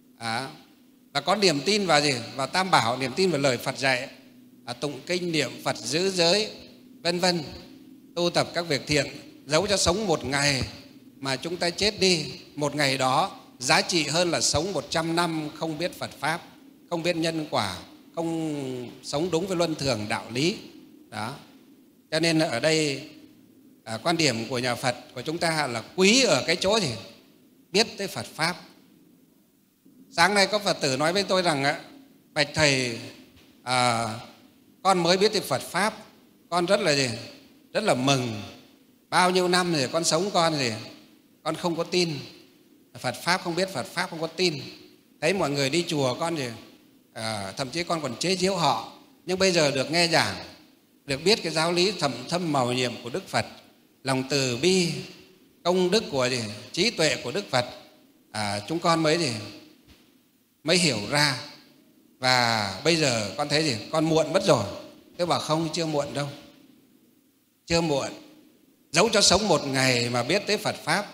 và có niềm tin vào gì, vào Tam Bảo, niềm tin vào lời Phật dạy, tụng kinh niệm Phật, giữ giới, vân vân, tu tập các việc thiện. Dẫu cho sống 1 ngày mà chúng ta chết đi, 1 ngày đó giá trị hơn là sống 100 năm không biết Phật Pháp, không biết nhân quả, không sống đúng với luân thường đạo lý. Đó. Cho nên ở đây quan điểm của nhà Phật của chúng ta là quý ở cái chỗ gì? Biết tới Phật Pháp. Sáng nay có Phật tử nói với tôi rằng bạch thầy, con mới biết tới Phật Pháp, con rất là gì? Rất là mừng. Bao nhiêu năm rồi con sống con không có tin Phật Pháp, không biết Phật Pháp, không có tin. Thấy mọi người đi chùa con gì, thậm chí con còn chế giễu họ. Nhưng bây giờ được nghe giảng, được biết cái giáo lý thầm thâm màu nhiệm của Đức Phật, lòng từ bi, công đức của gì, trí tuệ của Đức Phật, chúng con mới hiểu ra. Và bây giờ con thấy gì, con muộn mất rồi. Tôi bảo không, chưa muộn đâu, chưa muộn. Dẫu cho sống 1 ngày mà biết tới Phật Pháp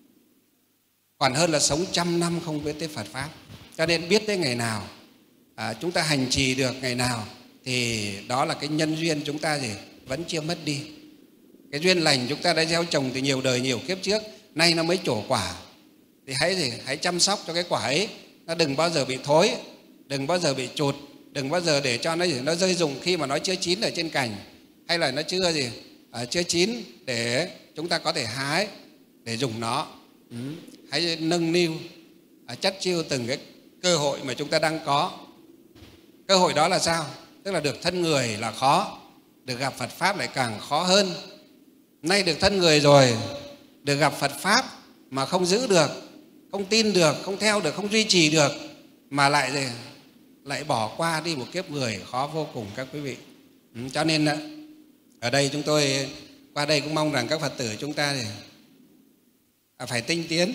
còn hơn là sống 100 năm không biết tới Phật Pháp. Cho nên biết tới ngày nào chúng ta hành trì được ngày nào thì đó là cái nhân duyên chúng ta vẫn chưa mất đi. Cái duyên lành chúng ta đã gieo trồng từ nhiều đời nhiều kiếp trước, nay nó mới trổ quả. Thì hãy chăm sóc cho cái quả ấy, nó đừng bao giờ bị thối, đừng bao giờ bị chụt, đừng bao giờ để cho nó rơi rụng khi mà nó chưa chín ở trên cành, hay là nó chưa chín để chúng ta có thể hái để dùng nó. Hãy nâng niu, chất chiêu từng cái cơ hội mà chúng ta đang có. Cơ hội đó là sao? Tức là được thân người là khó, được gặp Phật Pháp lại càng khó hơn. Nay được thân người rồi, được gặp Phật Pháp mà không giữ được, không tin được, không theo được, không duy trì được, mà lại bỏ qua đi một kiếp người, khó vô cùng các quý vị. Cho nên ở đây chúng tôi qua đây cũng mong rằng các Phật tử chúng ta phải tinh tiến,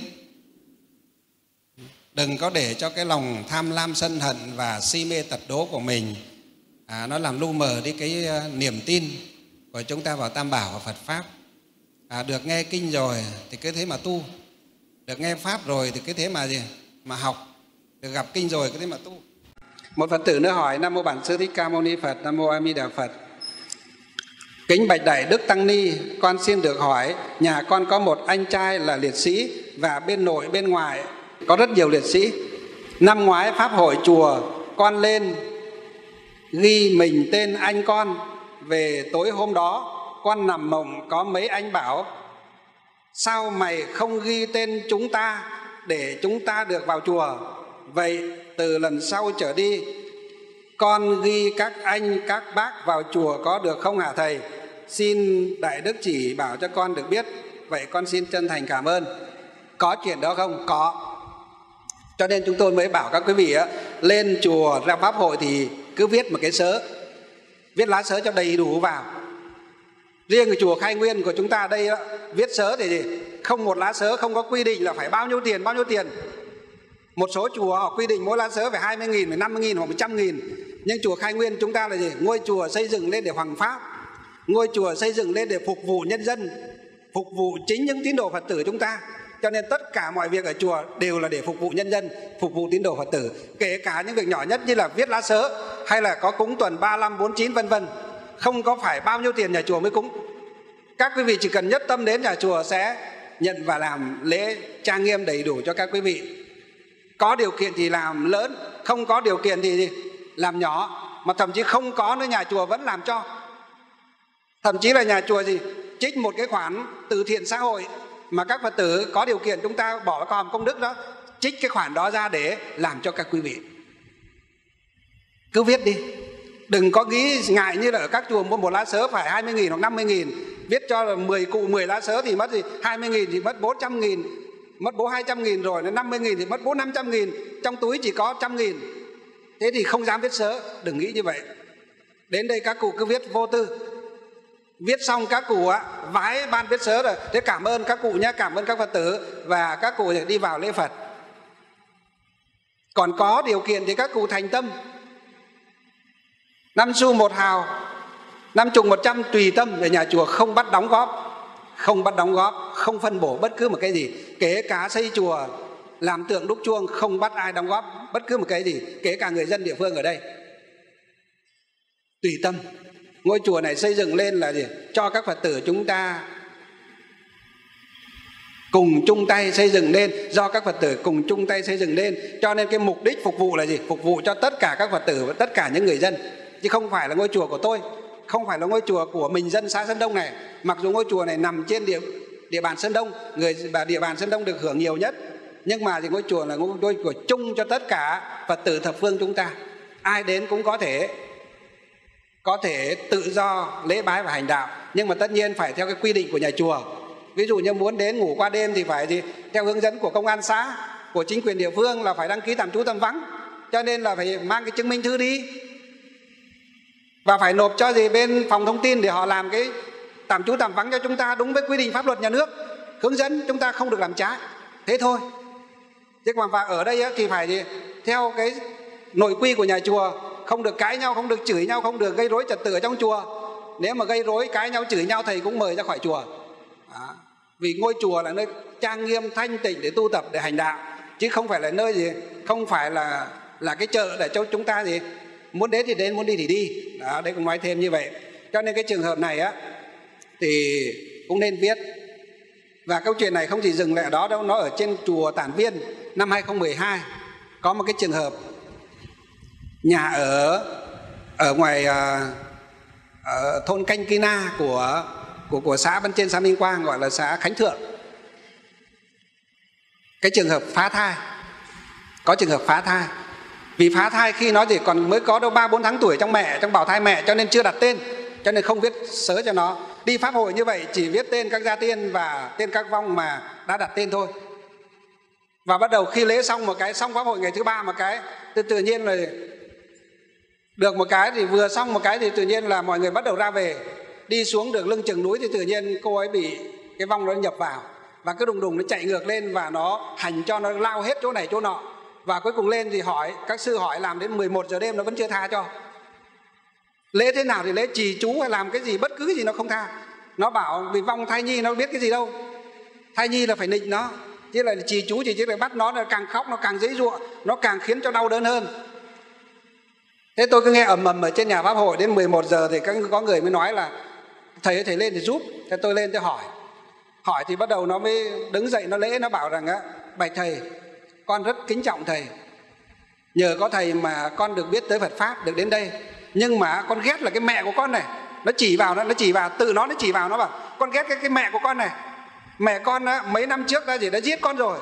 đừng có để cho cái lòng tham lam sân hận và si mê tật đố của mình nó làm lu mờ đi cái niềm tin của chúng ta vào Tam Bảo và Phật Pháp. Được nghe kinh rồi thì cứ thế mà tu, được nghe Pháp rồi thì cứ thế mà học, được gặp kinh rồi cứ thế mà tu.
Một Phật tử nữa hỏi: Nam mô Bản Sư Thích Ca Mâu Ni Phật. Nam mô A Di Đà Phật. Kính bạch Đại Đức Tăng Ni, con xin được hỏi, nhà con có một anh trai là liệt sĩ và bên nội bên ngoài có rất nhiều liệt sĩ. Năm ngoái Pháp hội chùa, con lên ghi mình tên anh con. Về tối hôm đó con nằm mộng, có mấy anh bảo: sao mày không ghi tên chúng ta để chúng ta được vào chùa? Vậy từ lần sau trở đi con ghi các anh các bác vào chùa có được không hả thầy? Xin Đại Đức chỉ bảo cho con được biết. Vậy con xin chân thành cảm ơn. Có chuyện đó không? Có. Cho nên chúng tôi mới bảo các quý vị lên chùa ra pháp hội thì cứ viết một cái sớ, viết lá sớ cho đầy đủ vào. Riêng cái chùa Khai Nguyên của chúng ta đây đó, viết sớ thì gì? Không một lá sớ không có quy định là phải bao nhiêu tiền. Một số chùa họ quy định mỗi lá sớ phải 20.000, phải 50.000 hoặc 100.000. Nhưng chùa Khai Nguyên chúng ta là gì? Ngôi chùa xây dựng lên để hoằng pháp, ngôi chùa xây dựng lên để phục vụ nhân dân, phục vụ chính những tín đồ Phật tử chúng ta. Cho nên tất cả mọi việc ở chùa đều là để phục vụ nhân dân, phục vụ tín đồ Phật tử. Kể cả những việc nhỏ nhất như là viết lá sớ hay là có cúng tuần 35, 49 vân vân, không có phải bao nhiêu tiền nhà chùa mới cúng. Các quý vị chỉ cần nhất tâm đến nhà chùa sẽ nhận và làm lễ trang nghiêm đầy đủ cho các quý vị. Có điều kiện thì làm lớn, không có điều kiện thì làm nhỏ. Mà thậm chí không có nữa nhà chùa vẫn làm cho. Thậm chí là nhà chùa trích một cái khoản từ thiện xã hội mà các Phật tử có điều kiện chúng ta bỏ vào hòm công đức đó, trích cái khoản đó ra để làm cho các quý vị. Cứ viết đi, đừng có nghĩ ngại như là ở các chùa mua một lá sớ phải 20.000 hoặc 50.000. Viết cho 10 cụ 10 lá sớ thì mất 20.000 thì mất 400.000, mất 200.000 rồi, 50.000 thì mất 400-500.000, trong túi chỉ có 100.000. Thế thì không dám viết sớ, đừng nghĩ như vậy. Đến đây các cụ cứ viết vô tư. Viết xong các cụ vái ban viết sớ rồi. Thế cảm ơn các cụ nhé, cảm ơn các Phật tử, và các cụ đi vào lễ Phật. Còn có điều kiện thì các cụ thành tâm, 5 xu 1 hào, 50, 100 tùy tâm, để nhà chùa không bắt đóng góp, không phân bổ bất cứ một cái gì. Kể cả xây chùa, làm tượng đúc chuông, không bắt ai đóng góp bất cứ một cái gì, kể cả người dân địa phương ở đây. Tùy tâm. Ngôi chùa này xây dựng lên là gì? Cho các Phật tử chúng ta cùng chung tay xây dựng lên, do các Phật tử cùng chung tay xây dựng lên. Cho nên cái mục đích phục vụ là gì? Phục vụ cho tất cả các Phật tử và tất cả những người dân, chứ không phải là ngôi chùa của tôi, không phải là ngôi chùa của mình dân xã Sơn Đông này. Mặc dù ngôi chùa này nằm trên địa bàn Sơn Đông, địa bàn Sơn Đông được hưởng nhiều nhất, nhưng mà thì ngôi chùa là ngôi chùa chung cho tất cả Phật tử thập phương chúng ta. Ai đến cũng có thể tự do lễ bái và hành đạo, nhưng mà tất nhiên phải theo cái quy định của nhà chùa. Ví dụ như muốn đến ngủ qua đêm thì phải theo hướng dẫn của công an xã, của chính quyền địa phương là phải đăng ký tạm trú tạm vắng, cho nên là phải mang cái chứng minh thư đi, và phải nộp cho bên phòng thông tin để họ làm cái tạm trú tạm vắng cho chúng ta đúng với quy định pháp luật nhà nước hướng dẫn, chúng ta không được làm trái. Thế thôi. Chứ còn ở đây thì phải theo cái nội quy của nhà chùa, không được cãi nhau, không được chửi nhau, không được gây rối trật tự ở trong chùa. Nếu mà gây rối, cãi nhau, chửi nhau, thầy cũng mời ra khỏi chùa. Đó. Vì ngôi chùa là nơi trang nghiêm thanh tịnh để tu tập, để hành đạo, chứ không phải là nơi không phải là cái chợ để cho chúng ta muốn đến thì đến, muốn đi thì đi. Đó, đây cũng nói thêm như vậy. Cho nên cái trường hợp này thì cũng nên viết. Và câu chuyện này không chỉ dừng lại ở đó đâu, nó ở trên chùa Tản Viên năm 2012 có một cái trường hợp nhà ở ngoài ở thôn Canh Kina của xã bên trên xã Minh Quang, gọi là xã Khánh Thượng. Cái trường hợp phá thai, có trường hợp phá thai. Vì phá thai khi nó chỉ còn mới có đâu 3-4 tháng tuổi trong bào thai mẹ, cho nên chưa đặt tên, cho nên không viết sớ cho nó. Đi pháp hội như vậy chỉ viết tên các gia tiên và tên các vong mà đã đặt tên thôi. Và bắt đầu khi lễ xong pháp hội ngày thứ 3 một cái, tự nhiên là được một cái thì vừa xong một cái thì tự nhiên là mọi người bắt đầu ra về. Đi xuống được lưng chừng núi thì tự nhiên cô ấy bị cái vong nó nhập vào, và cứ đùng đùng nó chạy ngược lên và nó hành cho nó lao hết chỗ này chỗ nọ. Và cuối cùng lên thì các sư hỏi làm đến 11 giờ đêm nó vẫn chưa tha cho. Lễ thế nào thì lễ trì chú hay làm cái gì, bất cứ cái gì nó không tha. Nó bảo vì vong thai nhi nó biết cái gì đâu, thai nhi là phải nịnh nó, chứ là trì chú chỉ là bắt nó càng khóc, nó càng giãy giụa, nó càng khiến cho đau đớn hơn. Thế tôi cứ nghe ầm ầm ở trên nhà pháp hội đến 11 giờ thì có người mới nói là thầy ơi, thầy lên thì giúp. Thế tôi lên tôi hỏi thì bắt đầu nó mới đứng dậy, nó lễ, nó bảo rằng bạch thầy, con rất kính trọng thầy, nhờ có thầy mà con được biết tới Phật pháp, được đến đây. Nhưng mà con ghét là cái mẹ của con này, nó chỉ vào, tự nó chỉ vào, nó bảo con ghét cái mẹ của con này. Mẹ con mấy năm trước đã giết con rồi,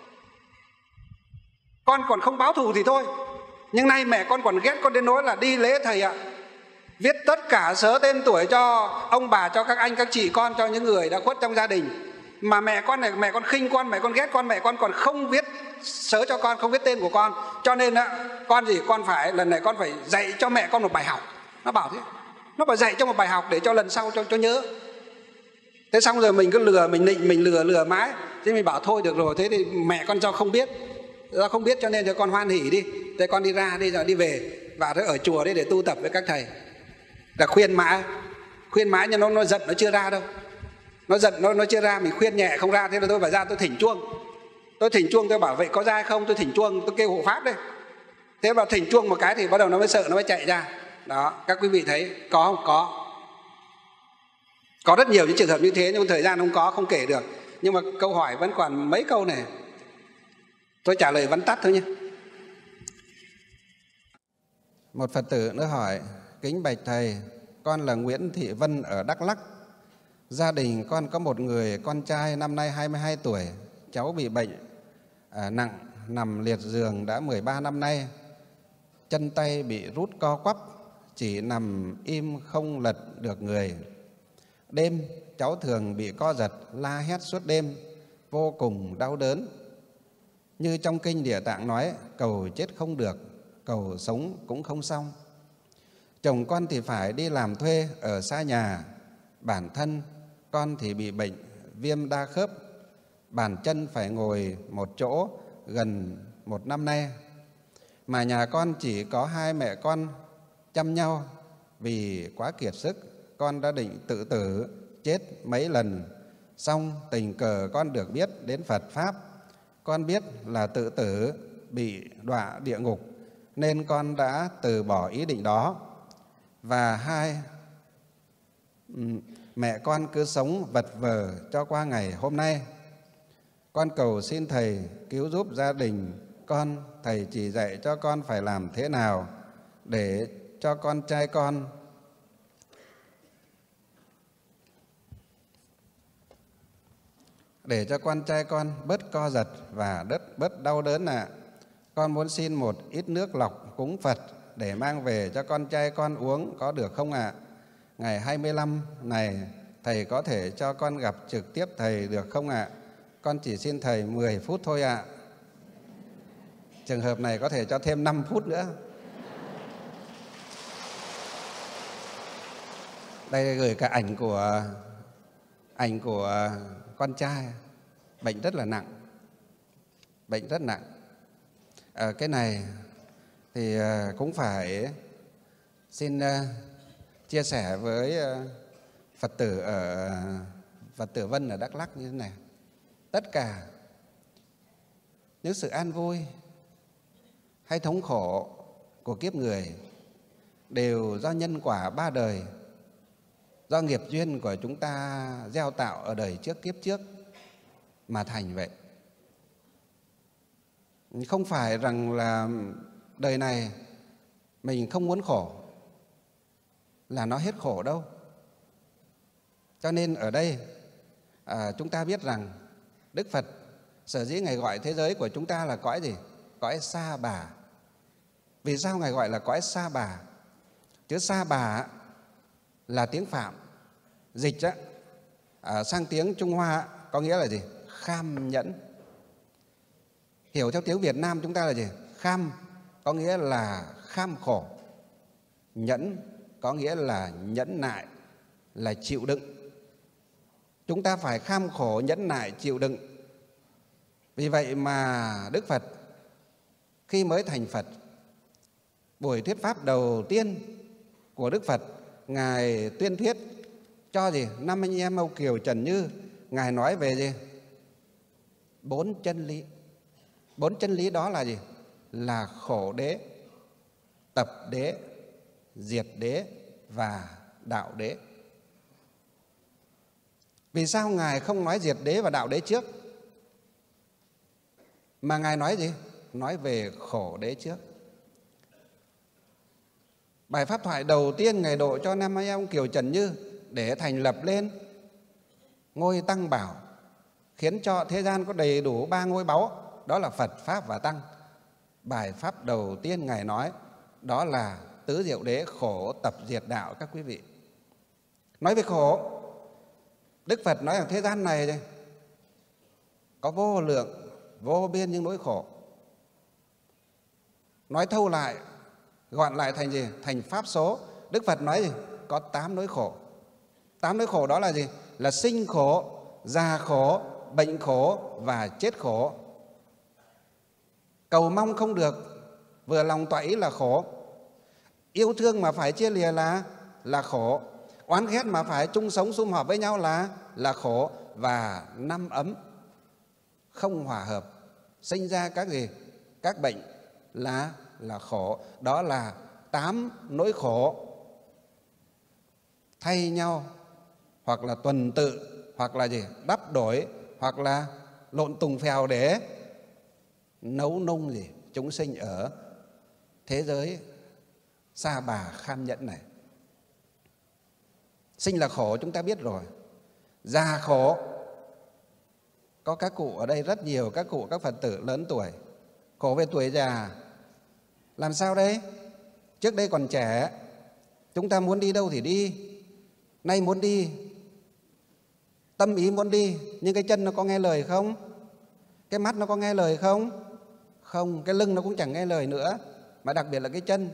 con còn không báo thù thì thôi, nhưng nay mẹ con còn ghét con đến nỗi là đi lễ thầy ạ, viết tất cả sớ tên tuổi cho ông bà, cho các anh các chị con, cho những người đã khuất trong gia đình. Mà mẹ con này, mẹ con khinh con, mẹ con ghét con, mẹ con còn không viết sớ cho con, không viết tên của con. Cho nên con phải lần này con phải dạy cho mẹ con một bài học. Nó bảo thế. Nó phải dạy cho một bài học để cho lần sau cho nhớ. Thế xong rồi mình cứ lừa, mình nịnh, mình lừa mãi. Thế mình bảo thôi được rồi, thế thì mẹ con do không biết. Do không biết cho nên cho con hoan hỉ đi. Thế con đi ra đi rồi đi về. Và ở chùa đấy để tu tập với các thầy. Là khuyên mãi nhưng nó giận nó chưa ra đâu. Nó giận nó chưa ra, mình khuyên nhẹ không ra. Thế là tôi phải ra tôi thỉnh chuông. Tôi bảo vậy có ra không? Tôi thỉnh chuông, tôi kêu hộ pháp đấy. Thế vào thỉnh chuông một cái thì bắt đầu nó mới sợ, nó mới chạy ra. Đó, các quý vị thấy có không? Có rất nhiều những trường hợp như thế, nhưng thời gian không kể được. Nhưng mà câu hỏi vẫn còn mấy câu này. Tôi trả lời vắn tắt thôi nhé.
Một Phật tử nữa hỏi: kính bạch thầy, con là Nguyễn Thị Vân ở Đắk Lắk. Gia đình con có một người con trai năm nay 22 tuổi. Cháu bị bệnh nặng, nằm liệt giường đã 13 năm nay. Chân tay bị rút co quắp, chỉ nằm im không lật được người. Đêm cháu thường bị co giật, la hét suốt đêm, vô cùng đau đớn. Như trong kinh Địa Tạng nói, cầu chết không được, cầu sống cũng không xong. Chồng con thì phải đi làm thuê ở xa nhà. Bản thân con thì bị bệnh viêm đa khớp, bàn chân phải ngồi một chỗ gần 1 năm nay. Mà nhà con chỉ có 2 mẹ con chăm nhau. Vì quá kiệt sức, con đã định tự tử, chết mấy lần. Xong tình cờ con được biết đến Phật Pháp. Con biết là tự tử bị đọa địa ngục, nên con đã từ bỏ ý định đó. Và 2 mẹ con cứ sống vật vờ cho qua ngày hôm nay. Con cầu xin Thầy cứu giúp gia đình con. Thầy chỉ dạy cho con phải làm thế nào để cho con trai con bớt co giật và bớt đau đớn ạ. Con muốn xin một ít nước lọc cúng Phật để mang về cho con trai con uống, có được không ạ? Ngày 25 này Thầy có thể cho con gặp trực tiếp Thầy được không ạ? Con chỉ xin Thầy 10 phút thôi ạ. Trường hợp này có thể cho thêm 5 phút nữa. Đây gửi cả ảnh của con trai, bệnh rất là nặng, bệnh rất nặng. Cái này thì cũng phải xin chia sẻ với Phật tử Vân ở Đắk Lắk như thế này. Tất cả những sự an vui hay thống khổ của kiếp người đều do nhân quả 3 đời, do nghiệp duyên của chúng ta gieo tạo ở đời trước kiếp trước mà thành vậy. Không phải rằng là đời này mình không muốn khổ là nó hết khổ đâu. Cho nên ở đây chúng ta biết rằng Đức Phật sở dĩ Ngài gọi thế giới của chúng ta là cõi gì? Cõi Sa Bà. Vì sao Ngài gọi là cõi Sa Bà? Chữ Sa Bà là tiếng Phạm, dịch sang tiếng Trung Hoa có nghĩa là gì? Kham nhẫn. Hiểu theo tiếng Việt Nam chúng ta là gì? Kham có nghĩa là kham khổ, nhẫn có nghĩa là nhẫn nại, là chịu đựng. Chúng ta phải kham khổ, nhẫn nại, chịu đựng. Vì vậy mà Đức Phật khi mới thành Phật, buổi thuyết pháp đầu tiên của Đức Phật, Ngài tuyên thuyết cho gì? 5 anh em Âu Kiều Trần Như. Ngài nói về gì? 4 chân lý. 4 chân lý đó là gì? Là khổ đế, tập đế, diệt đế và đạo đế. Vì sao Ngài không nói diệt đế và đạo đế trước, mà Ngài nói gì? Nói về khổ đế trước. Bài pháp thoại đầu tiên Ngài độ cho 5 anh em Kiều Trần Như để thành lập lên ngôi Tăng Bảo, khiến cho thế gian có đầy đủ 3 ngôi báu, đó là Phật, Pháp và Tăng. Bài pháp đầu tiên Ngài nói đó là tứ diệu đế, khổ tập diệt đạo. Các quý vị, nói về khổ, Đức Phật nói rằng thế gian này đây, có vô lượng, vô biên những nỗi khổ. Nói thâu lại, gọn lại thành gì? Thành pháp số. Đức Phật nói gì?
có 8 nỗi khổ. 8 nỗi khổ đó là gì? Là sinh khổ, già khổ, bệnh khổ và chết khổ. Cầu mong không được, vừa lòng toại ý là khổ. Yêu thương mà phải chia lìa là khổ. Oán ghét mà phải chung sống sum họp với nhau là khổ. Và năm ấm không hòa hợp, sinh ra các gì? Các bệnh là khổ. Đó là 8 nỗi khổ thay nhau, hoặc là tuần tự, hoặc là gì? Đắp đổi, hoặc là lộn tùng phèo để nấu nung gì? Chúng sinh ở thế giới sa bà kham nhẫn này. Sinh là khổ chúng ta biết rồi. Già khổ, có các cụ ở đây rất nhiều, các cụ, các Phật tử lớn tuổi, khổ về tuổi già. Làm sao đây? Trước đây còn trẻ, chúng ta muốn đi đâu thì đi. Nay muốn đi, tâm ý muốn đi, nhưng cái chân nó có nghe lời không? Cái mắt nó có nghe lời không? Không, cái lưng nó cũng chẳng nghe lời nữa, mà đặc biệt là cái chân.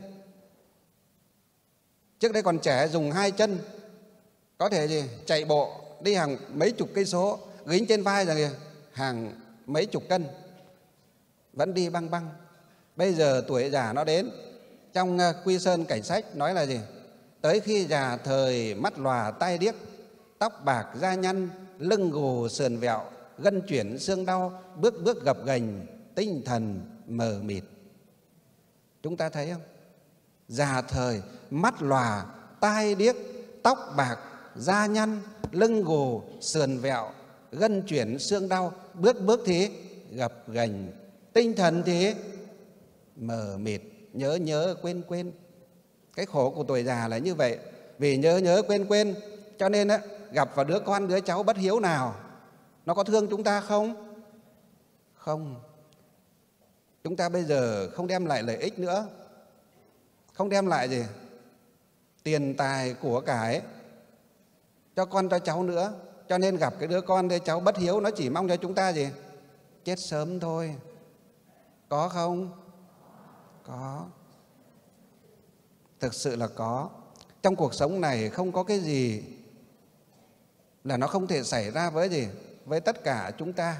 Trước đây còn trẻ dùng 2 chân, có thể gì? Chạy bộ, đi hàng mấy chục cây số, gánh trên vai rồi hàng mấy chục cân, vẫn đi băng băng. Bây giờ tuổi già nó đến. Trong Quy Sơn Cảnh Sách nói là gì? Tới khi già thời mắt lòa tai điếc, tóc bạc da nhăn, lưng gù sườn vẹo, gân chuyển xương đau, bước bước gập ghềnh, tinh thần mờ mịt. Chúng ta thấy không? Già thời mắt lòa tai điếc, tóc bạc da nhăn, lưng gù sườn vẹo, gân chuyển xương đau, bước bước thì gập ghềnh, tinh thần thì mờ mịt, nhớ nhớ quên quên. Cái khổ của tuổi già là như vậy. Vì nhớ nhớ quên quên, cho nên gặp vào đứa con đứa cháu bất hiếu nào, nó có thương chúng ta không? Không. Chúng ta bây giờ không đem lại lợi ích nữa, không đem lại gì? Tiền tài của cải cho con cho cháu nữa. Cho nên gặp cái đứa con đứa cháu bất hiếu, nó chỉ mong cho chúng ta gì? Chết sớm thôi. Có không? Có. Thực sự là có. Trong cuộc sống này không có cái gì là nó không thể xảy ra với gì? Với tất cả chúng ta.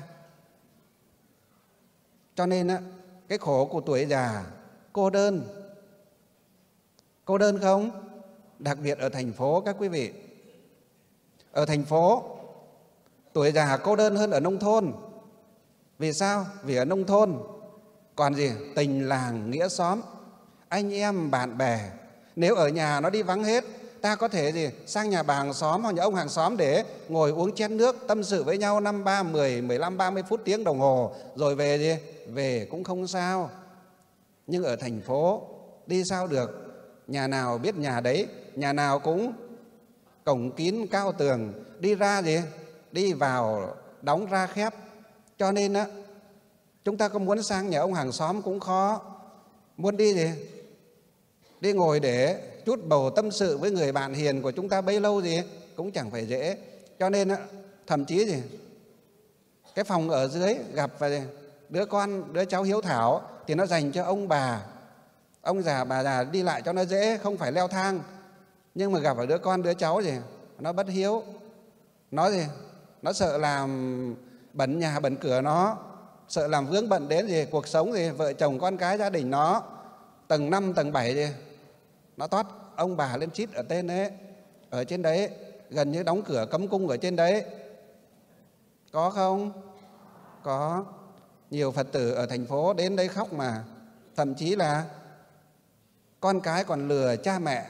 Cho nên cái khổ của tuổi già, cô đơn. Cô đơn không? Đặc biệt ở thành phố các quý vị. Ở thành phố, tuổi già cô đơn hơn ở nông thôn. Vì sao? Vì ở nông thôn còn gì? Tình làng nghĩa xóm, anh em bạn bè. Nếu ở nhà nó đi vắng hết, ta có thể gì? Sang nhà bà hàng xóm hoặc nhà ông hàng xóm để ngồi uống chén nước, tâm sự với nhau 5, 3, 10, 15, 30 phút, tiếng đồng hồ, rồi về gì? Về cũng không sao. Nhưng ở thành phố đi sao được? Nhà nào biết nhà đấy, nhà nào cũng cổng kín cao tường, đi ra gì? Đi vào đóng ra khép. Cho nên chúng ta có muốn sang nhà ông hàng xóm cũng khó. Muốn đi gì? Đi ngồi để chút bầu tâm sự với người bạn hiền của chúng ta bấy lâu gì cũng chẳng phải dễ. Cho nên thậm chí gì? Cái phòng ở dưới gặp và đứa con, đứa cháu hiếu thảo thì nó dành cho ông bà, ông già, bà già đi lại cho nó dễ, không phải leo thang. Nhưng mà gặp ở đứa con, đứa cháu gì? Nó bất hiếu. Nó gì? Nó sợ làm bẩn nhà, bẩn cửa nó, sợ làm vướng bận đến gì? Cuộc sống gì? Vợ chồng, con cái, gia đình nó. Tầng 5, tầng 7 gì? Nó toát ông bà lên chít ở tên đấy, ở trên đấy, gần như đóng cửa cấm cung ở trên đấy. Có không? Có. Nhiều Phật tử ở thành phố đến đây khóc mà. Thậm chí là con cái còn lừa cha mẹ,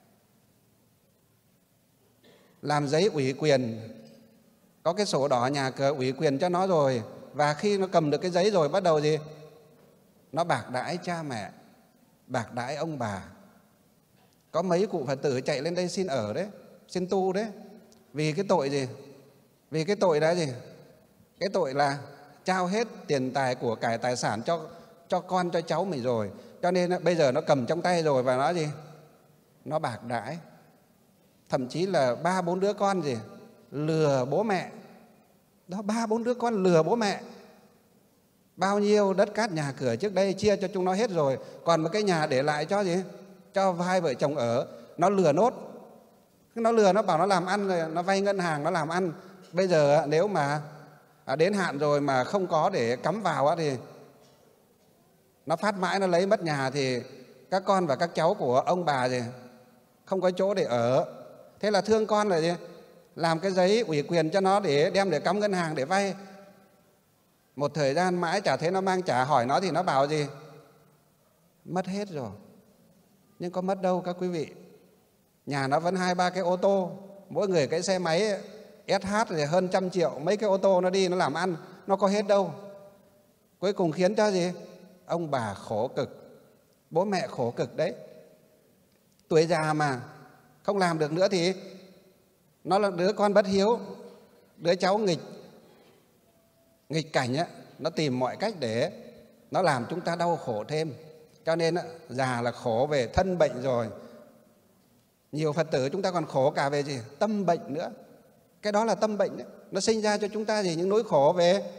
làm giấy ủy quyền, có cái sổ đỏ nhà cửa ủy quyền cho nó rồi. Và khi nó cầm được cái giấy rồi bắt đầu gì? Nó bạc đãi cha mẹ, bạc đãi ông bà. Có mấy cụ Phật tử chạy lên đây xin ở đấy, xin tu đấy. Vì cái tội gì? Vì cái tội đó gì? Cái tội là trao hết tiền tài của cải tài sản cho con cho cháu mình rồi. Cho nên bây giờ nó cầm trong tay rồi và nó gì? Nó bạc đãi. Thậm chí là 3, 4 đứa con gì? Lừa bố mẹ. Đó, 3, 4 đứa con lừa bố mẹ. Bao nhiêu đất cát nhà cửa trước đây chia cho chúng nó hết rồi, còn một cái nhà để lại cho gì? Cho hai vợ chồng ở. Nó lừa nốt. Nó lừa, nó bảo nó làm ăn rồi, nó vay ngân hàng nó làm ăn. Bây giờ nếu mà đến hạn rồi mà không có để cắm vào thì nó phát mãi, nó lấy mất nhà thì các con và các cháu của ông bà thì không có chỗ để ở. Thế là thương con là gì? Làm cái giấy ủy quyền cho nó để đem để cắm ngân hàng để vay. Một thời gian mãi chả thấy nó mang trả, hỏi nó thì nó bảo gì? Mất hết rồi. Nhưng có mất đâu các quý vị. Nhà nó vẫn 2-3 cái ô tô, mỗi người cái xe máy SH thì hơn 100 triệu, mấy cái ô tô nó đi nó làm ăn, nó có hết đâu. Cuối cùng khiến cho gì? Ông bà khổ cực, bố mẹ khổ cực đấy. Tuổi già mà không làm được nữa thì nó là đứa con bất hiếu, đứa cháu nghịch cảnh á, nó tìm mọi cách để nó làm chúng ta đau khổ thêm. Cho nên già là khổ về thân bệnh rồi, nhiều Phật tử chúng ta còn khổ cả về gì? Tâm bệnh nữa. Cái đó là tâm bệnh đấy. Nó sinh ra cho chúng ta gì? Những nỗi khổ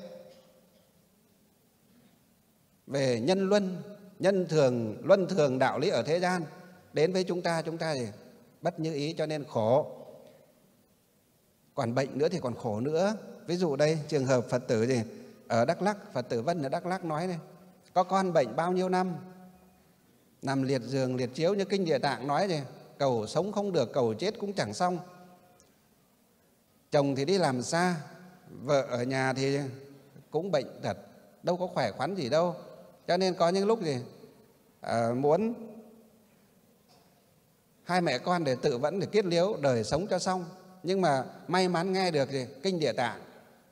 về nhân luân, luân thường đạo lý ở thế gian đến với chúng ta gì? Bất như ý cho nên khổ. Còn bệnh nữa thì còn khổ nữa. Ví dụ đây trường hợp Phật tử gì ở Đắk Lắk, Phật tử Vân ở Đắk Lắk nói này, có con bệnh bao nhiêu năm, nằm liệt giường liệt chiếu như kinh Địa Tạng nói gì, cầu sống không được, cầu chết cũng chẳng xong. Chồng thì đi làm xa, vợ ở nhà thì cũng bệnh tật, đâu có khỏe khoắn gì đâu. Cho nên có những lúc gì muốn hai mẹ con để tự vẫn để kết liễu đời sống cho xong. Nhưng mà may mắn nghe được gì? Kinh Địa Tạng.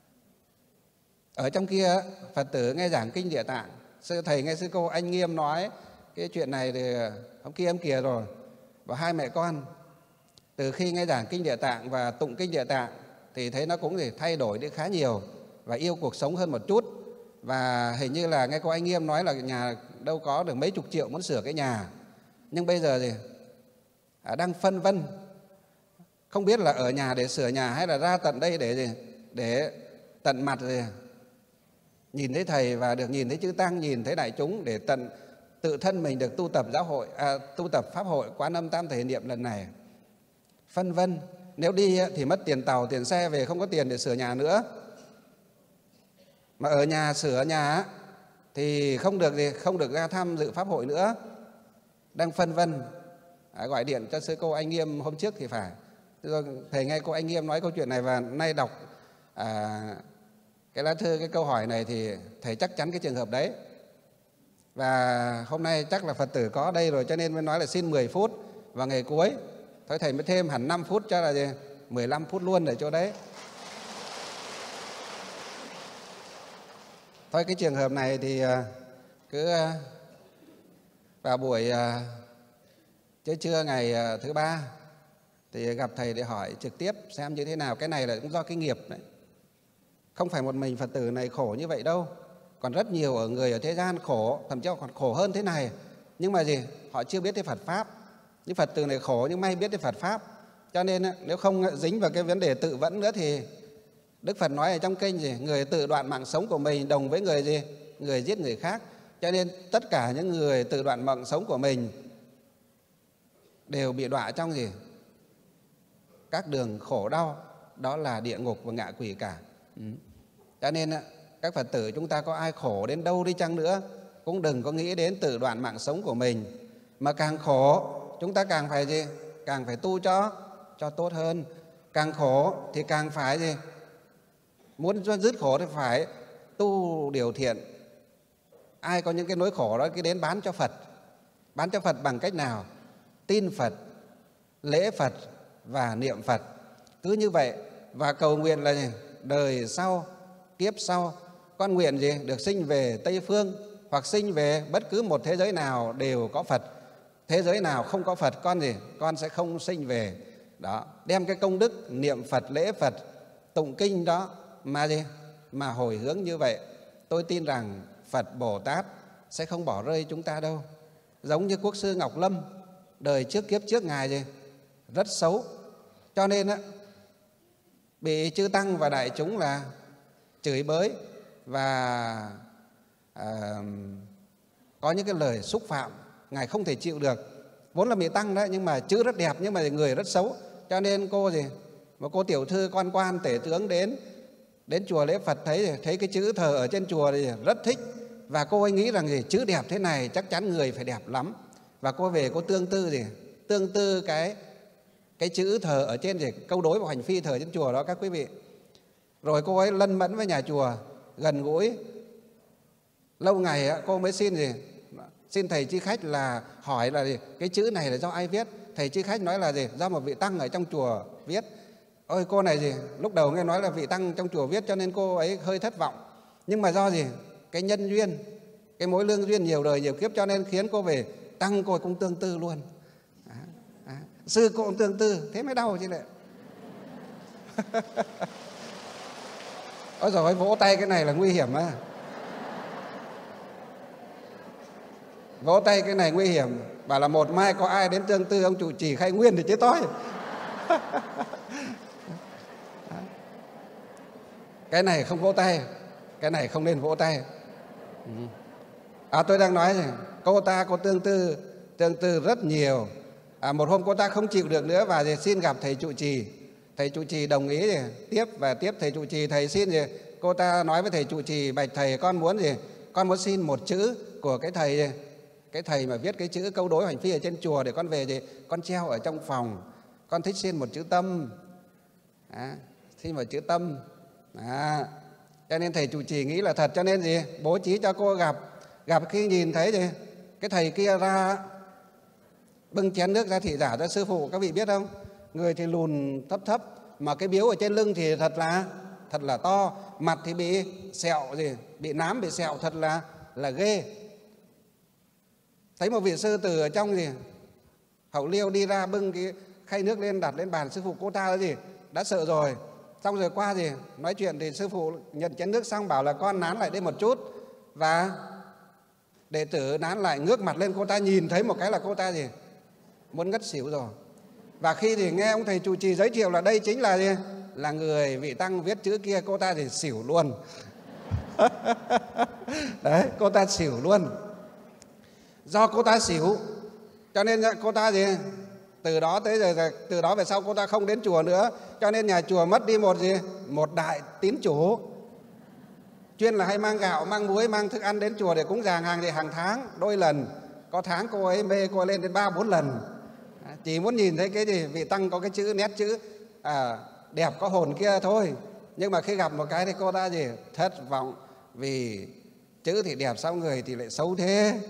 Ở trong kia Phật tử nghe giảng kinh Địa Tạng, sư thầy nghe sư cô anh Nghiêm nói cái chuyện này thì ông kia em kìa rồi. Và hai mẹ con từ khi nghe giảng kinh Địa Tạng và tụng kinh Địa Tạng thì thấy nó cũng thì thay đổi đi khá nhiều và yêu cuộc sống hơn một chút. Và hình như là nghe cô anh Nghiêm nói là nhà đâu có được mấy chục triệu muốn sửa cái nhà. Nhưng bây giờ thì đang phân vân, không biết là ở nhà để sửa nhà hay là ra tận đây để tận mặt rồi nhìn thấy thầy và được nhìn thấy chư tăng, nhìn thấy đại chúng để tự thân mình được tu tập pháp hội Quán Âm Tam Thể Niệm lần này. Phân vân, nếu đi thì mất tiền tàu, tiền xe về, không có tiền để sửa nhà nữa. Mà ở nhà sửa nhà thì không được ra thăm dự pháp hội nữa. Đang phân vân, gọi điện cho sư cô anh Nghiêm hôm trước thì phải. Thầy nghe cô anh Nghiêm nói câu chuyện này và nay đọc cái lá thư, cái câu hỏi này thì thầy chắc chắn cái trường hợp đấy. Và hôm nay chắc là Phật tử có đây rồi cho nên mới nói là xin 10 phút vào ngày cuối. Thôi thầy mới thêm hẳn 5 phút cho là gì? 15 phút luôn để chỗ đấy. Thôi cái trường hợp này thì cứ vào buổi trưa ngày thứ ba thì gặp thầy để hỏi trực tiếp xem như thế nào. Cái này là cũng do cái nghiệp đấy. Không phải một mình Phật tử này khổ như vậy đâu. Còn rất nhiều người ở thế gian khổ, thậm chí còn khổ hơn thế này. Nhưng mà gì? Họ chưa biết tới Phật Pháp. Những Phật tử này khổ nhưng may biết tới Phật Pháp. Cho nên nếu không dính vào cái vấn đề tự vẫn nữa thì Đức Phật nói ở trong kinh gì? Người tự đoạn mạng sống của mình đồng với người gì? Người giết người khác. Cho nên tất cả những người tự đoạn mạng sống của mình đều bị đọa trong gì? Các đường khổ đau, đó là địa ngục và ngạ quỷ cả. Cho nên các Phật tử chúng ta có ai khổ đến đâu đi chăng nữa cũng đừng có nghĩ đến tự đoạn mạng sống của mình. Mà càng khổ chúng ta càng phải gì? Càng phải tu cho tốt hơn. Càng khổ thì càng phải gì? Muốn dứt khổ thì phải tu điều thiện. Ai có những cái nỗi khổ đó cứ đến bán cho Phật. Bán cho Phật bằng cách nào? Tin Phật, lễ Phật và niệm Phật. Cứ như vậy và cầu nguyện là gì? Đời sau, kiếp sau con nguyện gì? Được sinh về Tây Phương hoặc sinh về bất cứ một thế giới nào đều có Phật. Thế giới nào không có Phật con gì? Con sẽ không sinh về. Đó, đem cái công đức niệm Phật, lễ Phật, tụng kinh đó mà gì? Mà hồi hướng như vậy, tôi tin rằng Phật Bồ Tát sẽ không bỏ rơi chúng ta đâu. Giống như Quốc sư Ngọc Lâm, đời trước kiếp trước ngài gì? Rất xấu. Cho nên bị chư tăng và đại chúng là chửi bới và có những cái lời xúc phạm ngài không thể chịu được. Vốn là vị tăng đấy nhưng mà chữ rất đẹp nhưng mà người rất xấu. cho nên cô gì, một cô tiểu thư quan quan tể tướng đến chùa lễ Phật thấy cái chữ thờ ở trên chùa thì rất thích, và cô ấy nghĩ rằng gì, chữ đẹp thế này chắc chắn người phải đẹp lắm, và cô về cô tương tư cái chữ thờ ở trên gì, câu đối và hành phi thờ trên chùa đó các quý vị. Rồi cô ấy lân mẫn với nhà chùa, gần gũi lâu ngày cô mới xin thầy chi khách là hỏi là gì, cái chữ này là do ai viết. Thầy chi khách nói là gì, do một vị tăng ở trong chùa viết. Ôi cô này gì, lúc đầu nghe nói là vị tăng trong chùa viết cho nên cô ấy hơi thất vọng. Nhưng mà do gì, cái nhân duyên, cái mối lương duyên nhiều đời nhiều kiếp cho nên khiến cô về tăng cô cũng tương tư luôn. Sư cô cũng tương tư, thế mới đau chứ lại. Ôi giời ơi, vỗ tay cái này là nguy hiểm á. Vỗ tay cái này nguy hiểm. Bảo là một mai có ai đến tương tư ông trụ trì Khai Nguyên thì chết tôi. Cái này không vỗ tay, cái này không nên vỗ tay. Tôi đang nói rằng cô tương tư rất nhiều. Một hôm cô ta không chịu được nữa và xin gặp thầy trụ trì. Thầy trụ trì đồng ý tiếp thầy trụ trì. Thầy xin cô ta nói với thầy trụ trì, bạch thầy, con muốn xin một chữ của cái thầy mà viết cái chữ câu đối hành phi ở trên chùa để con về con treo ở trong phòng. Con thích xin một chữ tâm. Xin một chữ tâm. Cho nên thầy trụ trì nghĩ là thật, cho nên bố trí cho cô gặp khi nhìn thấy cái thầy kia ra bưng chén nước ra thị giả cho sư phụ, các vị biết không? Người thì lùn thấp mà cái biếu ở trên lưng thì thật là to, mặt thì bị sẹo bị nám bị sẹo thật là ghê. Thấy một vị sư tử ở trong hậu liêu đi ra bưng cái khay nước lên đặt lên bàn sư phụ, cô ta đã sợ rồi. Xong rồi qua nói chuyện thì sư phụ nhận chén nước xong bảo là con nán lại đây một chút, và đệ tử nán lại ngước mặt lên, cô ta nhìn thấy một cái là cô ta muốn ngất xỉu rồi. Và khi nghe ông thầy trụ trì giới thiệu là đây chính là người vị tăng viết chữ kia, cô ta xỉu luôn. Đấy, cô ta xỉu luôn. Do cô ta xỉu cho nên cô ta từ đó về sau cô ta không đến chùa nữa, cho nên nhà chùa mất đi một đại tín chủ. Chuyên là hay mang gạo, mang muối, mang thức ăn đến chùa để cúng dường hàng tháng đôi lần. Có tháng cô ấy mê cô ấy lên đến 3-4 lần. Chỉ muốn nhìn thấy cái vị tăng có cái chữ, nét chữ đẹp có hồn kia thôi. Nhưng mà khi gặp một cái thì cô ta thất vọng, vì chữ thì đẹp sao người thì lại xấu thế.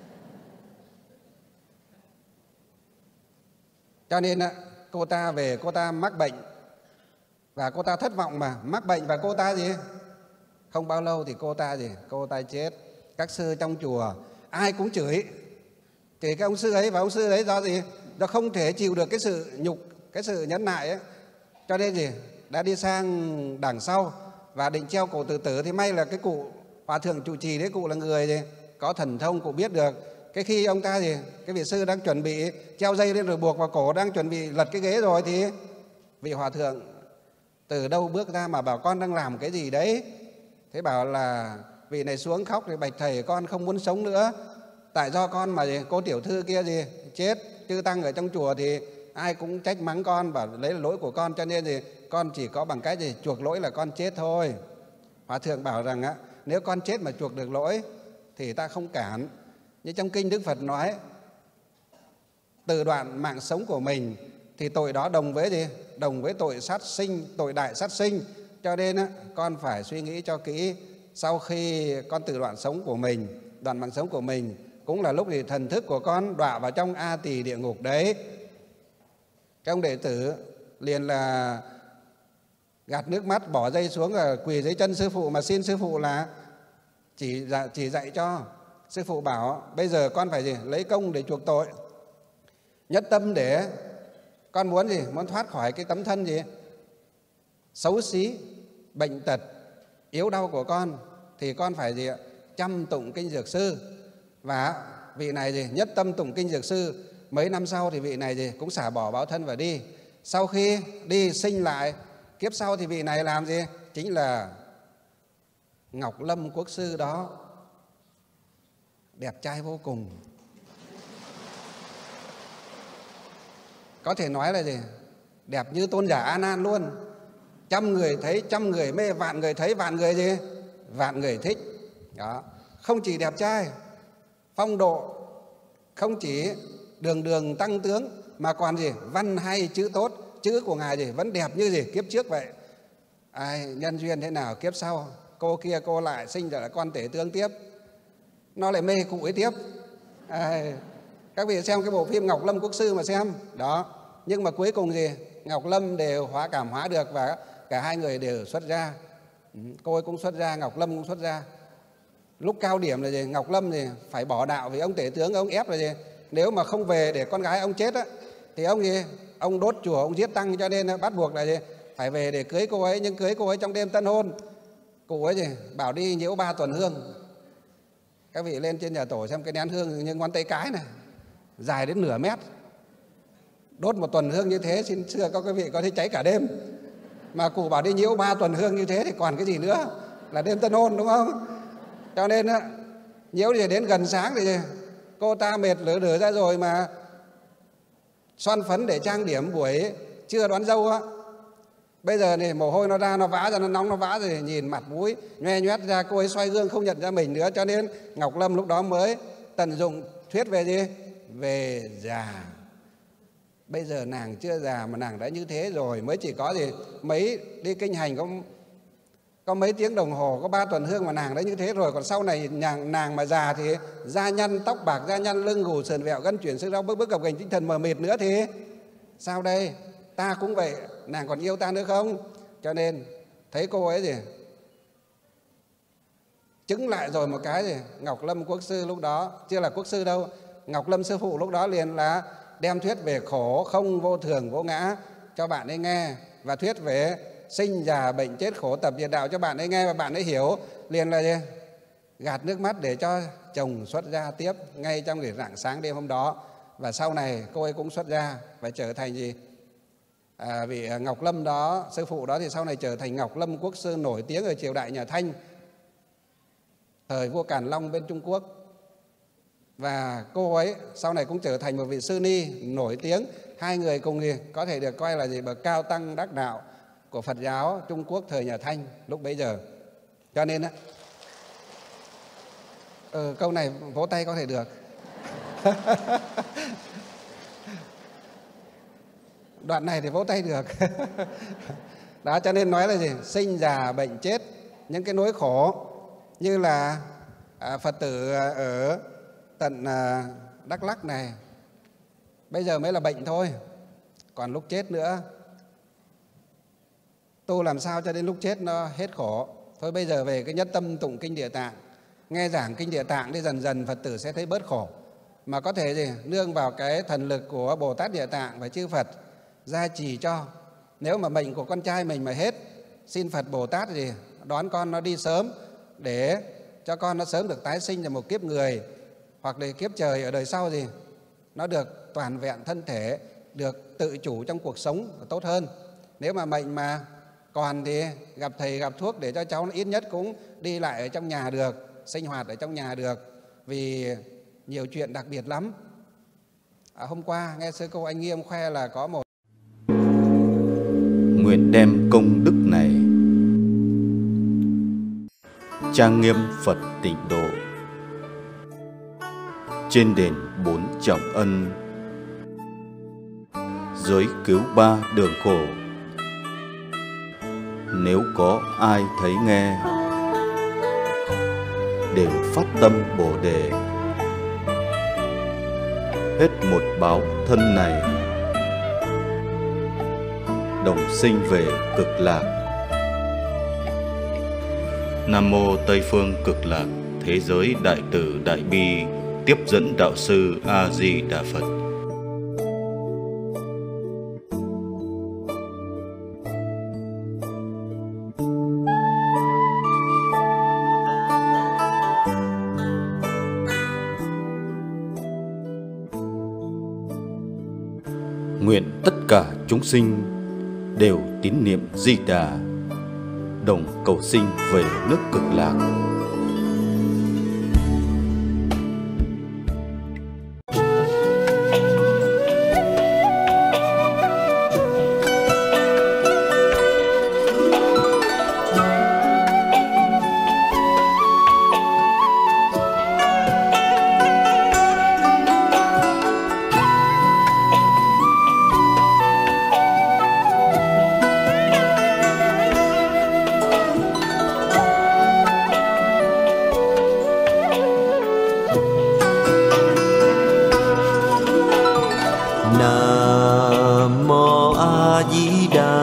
Cho nên cô ta về, cô ta mắc bệnh và cô ta thất vọng mà mắc bệnh, và cô ta không bao lâu thì cô ta chết. Các sư trong chùa ai cũng chửi cái ông sư ấy, và ông sư ấy do không thể chịu được cái sự nhục, cái sự nhẫn nại ấy, cho nên đã đi sang đằng sau và định treo cổ tự tử. Thì may là cái cụ hòa thượng trụ trì đấy, cụ là người có thần thông, cụ biết được. Cái khi ông ta cái vị sư đang chuẩn bị treo dây lên rồi buộc vào cổ, đang chuẩn bị lật cái ghế rồi, thì vị hòa thượng từ đâu bước ra mà bảo con đang làm cái gì đấy. Thế bảo là vị này xuống khóc thì bạch thầy, con không muốn sống nữa. Tại do con mà cô tiểu thư kia chết, chư tăng ở trong chùa thì ai cũng trách mắng con, bảo lấy là lỗi của con, cho nên con chỉ có bằng cách chuộc lỗi là con chết thôi. Hòa thượng bảo rằng nếu con chết mà chuộc được lỗi thì ta không cản. Như trong kinh Đức Phật nói, từ đoạn mạng sống của mình thì tội đó đồng với tội sát sinh, tội đại sát sinh. Cho nên con phải suy nghĩ cho kỹ. Sau khi con từ đoạn sống của mình, đoạn mạng sống của mình, cũng là lúc thần thức của con đọa vào trong A Tỳ địa ngục đấy. Trong đệ tử liền là gạt nước mắt, bỏ dây xuống, quỳ dưới chân sư phụ mà xin sư phụ là chỉ dạy cho. Sư phụ bảo bây giờ con phải lấy công để chuộc tội, nhất tâm để con muốn muốn thoát khỏi cái tấm thân xấu xí, bệnh tật, yếu đau của con, thì con phải chăm tụng kinh Dược Sư. Và vị này nhất tâm tụng kinh Dược Sư. Mấy năm sau thì vị này cũng xả bỏ báo thân và đi. Sau khi đi sinh lại kiếp sau thì vị này làm chính là Ngọc Lâm Quốc sư đó, đẹp trai vô cùng. Có thể nói là đẹp như tôn giả A Nan luôn. 100 người thấy 100 người mê, vạn người thấy vạn người gì? Vạn người thích. Đó. Không chỉ đẹp trai, phong độ, không chỉ đường đường tăng tướng, mà còn gì? Văn hay, chữ tốt, chữ của Ngài gì? Vẫn đẹp như gì? Kiếp trước vậy. Ai nhân duyên thế nào kiếp sau, cô kia cô lại sinh ra là con tể tướng tiếp, nó lại mê cụ ấy tiếp. Các vị xem cái bộ phim Ngọc Lâm Quốc Sư mà xem. Đó. Nhưng mà cuối cùng gì? Ngọc Lâm đều hóa cảm hóa được và cả hai người đều xuất gia. Cô ấy cũng xuất gia, Ngọc Lâm cũng xuất gia. Lúc cao điểm là gì? Ngọc Lâm thì phải bỏ đạo vì ông tể tướng ông ép là gì? Nếu mà không về để con gái ông chết á, thì ông gì? Ông đốt chùa, ông giết tăng, cho nên bắt buộc là gì? Phải về để cưới cô ấy, nhưng cưới cô ấy trong đêm tân hôn. Cụ ấy gì? Bảo đi nhiễu 3 tuần hương. Các vị lên trên nhà tổ xem cái nén hương như ngón tay cái này, dài đến nửa mét. Đốt 1 tuần hương như thế, xin xưa các quý vị có thấy cháy cả đêm. Mà cụ bảo đi nhiễu 3 tuần hương như thế thì còn cái gì nữa, là đêm tân hôn đúng không? Cho nên nhiễu gì đến gần sáng thì cô ta mệt lử ra rồi mà xoăn phấn để trang điểm buổi trưa đón dâu á. Bây giờ này mồ hôi nó ra, nó vã ra, nó nóng nó vã rồi, nhìn mặt mũi nhoe nhoét ra, cô ấy xoay gương không nhận ra mình nữa. Cho nên Ngọc Lâm lúc đó mới tận dụng thuyết về gì? Về già. Bây giờ nàng chưa già mà nàng đã như thế rồi, mới chỉ có gì? Mấy đi kinh hành có mấy tiếng đồng hồ, có 3 tuần hương mà nàng đã như thế rồi. Còn sau này nàng mà già thì da nhăn, tóc bạc, da nhăn, lưng gù, sườn vẹo, gân chuyển, sức đau, bước gập ghềnh, tinh thần mờ mịt nữa thì sao đây? Ta cũng vậy, nàng còn yêu ta nữa không? Cho nên thấy cô ấy gì? Chứng lại rồi một cái gì? Ngọc Lâm Quốc Sư lúc đó, chưa là quốc sư đâu, Ngọc Lâm Sư Phụ lúc đó liền là đem thuyết về khổ không vô thường vô ngã cho bạn ấy nghe, và thuyết về sinh già bệnh chết khổ tập diệt đạo cho bạn ấy nghe, và bạn ấy hiểu liền là gì? Gạt nước mắt để cho chồng xuất gia tiếp ngay trong cái rạng sáng đêm hôm đó. Và sau này cô ấy cũng xuất gia và trở thành gì? Vị Ngọc Lâm đó, sư phụ đó thì sau này trở thành Ngọc Lâm Quốc Sư nổi tiếng ở triều đại nhà Thanh, thời vua Càn Long bên Trung Quốc. Và cô ấy sau này cũng trở thành một vị sư ni nổi tiếng. Hai người cùng thì có thể được coi là gì? Bậc cao tăng đắc đạo của Phật giáo Trung Quốc thời nhà Thanh lúc bấy giờ. Cho nên câu này vỗ tay có thể được. Đoạn này thì vỗ tay được. Đó, cho nên nói là gì? Sinh già bệnh chết, những cái nỗi khổ như là Phật tử ở tận Đắk Lắk này bây giờ mới là bệnh thôi, còn lúc chết nữa. Tu làm sao cho đến lúc chết nó hết khổ. Thôi bây giờ về cái nhất tâm tụng kinh Địa Tạng, nghe giảng kinh Địa Tạng thì dần dần Phật tử sẽ thấy bớt khổ. Mà có thể gì? Nương vào cái thần lực của Bồ Tát Địa Tạng và chư Phật gia trì cho. Nếu mà mệnh của con trai mình mà hết, xin Phật Bồ Tát gì đón con nó đi sớm để cho con nó sớm được tái sinh ra một kiếp người, hoặc là kiếp trời ở đời sau gì nó được toàn vẹn thân thể, được tự chủ trong cuộc sống tốt hơn. Nếu mà mệnh mà còn thì gặp thầy gặp thuốc để cho cháu nó ít nhất cũng đi lại ở trong nhà được, sinh hoạt ở trong nhà được, vì nhiều chuyện đặc biệt lắm. Hôm qua nghe sư cô Anh Nghiêm khoe là có một
nguyện đem công đức này trang nghiêm Phật Tịnh Độ trên đền 4 trọng ân, giới cứu 3 đường khổ. Nếu có ai thấy nghe đều phát tâm Bồ Đề, hết một báo thân này đồng sinh về Cực Lạc. Nam mô Tây phương Cực Lạc Thế giới Đại Từ Đại Bi Tiếp dẫn Đạo sư A Di Đà Phật. Nguyện tất cả chúng sinh đều tín niệm Di Đà, đồng cầu sinh về nước Cực Lạc.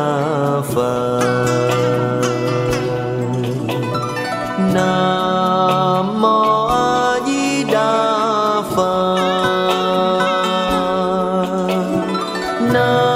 Phật. Nam mô A Di Đà Phật. Nam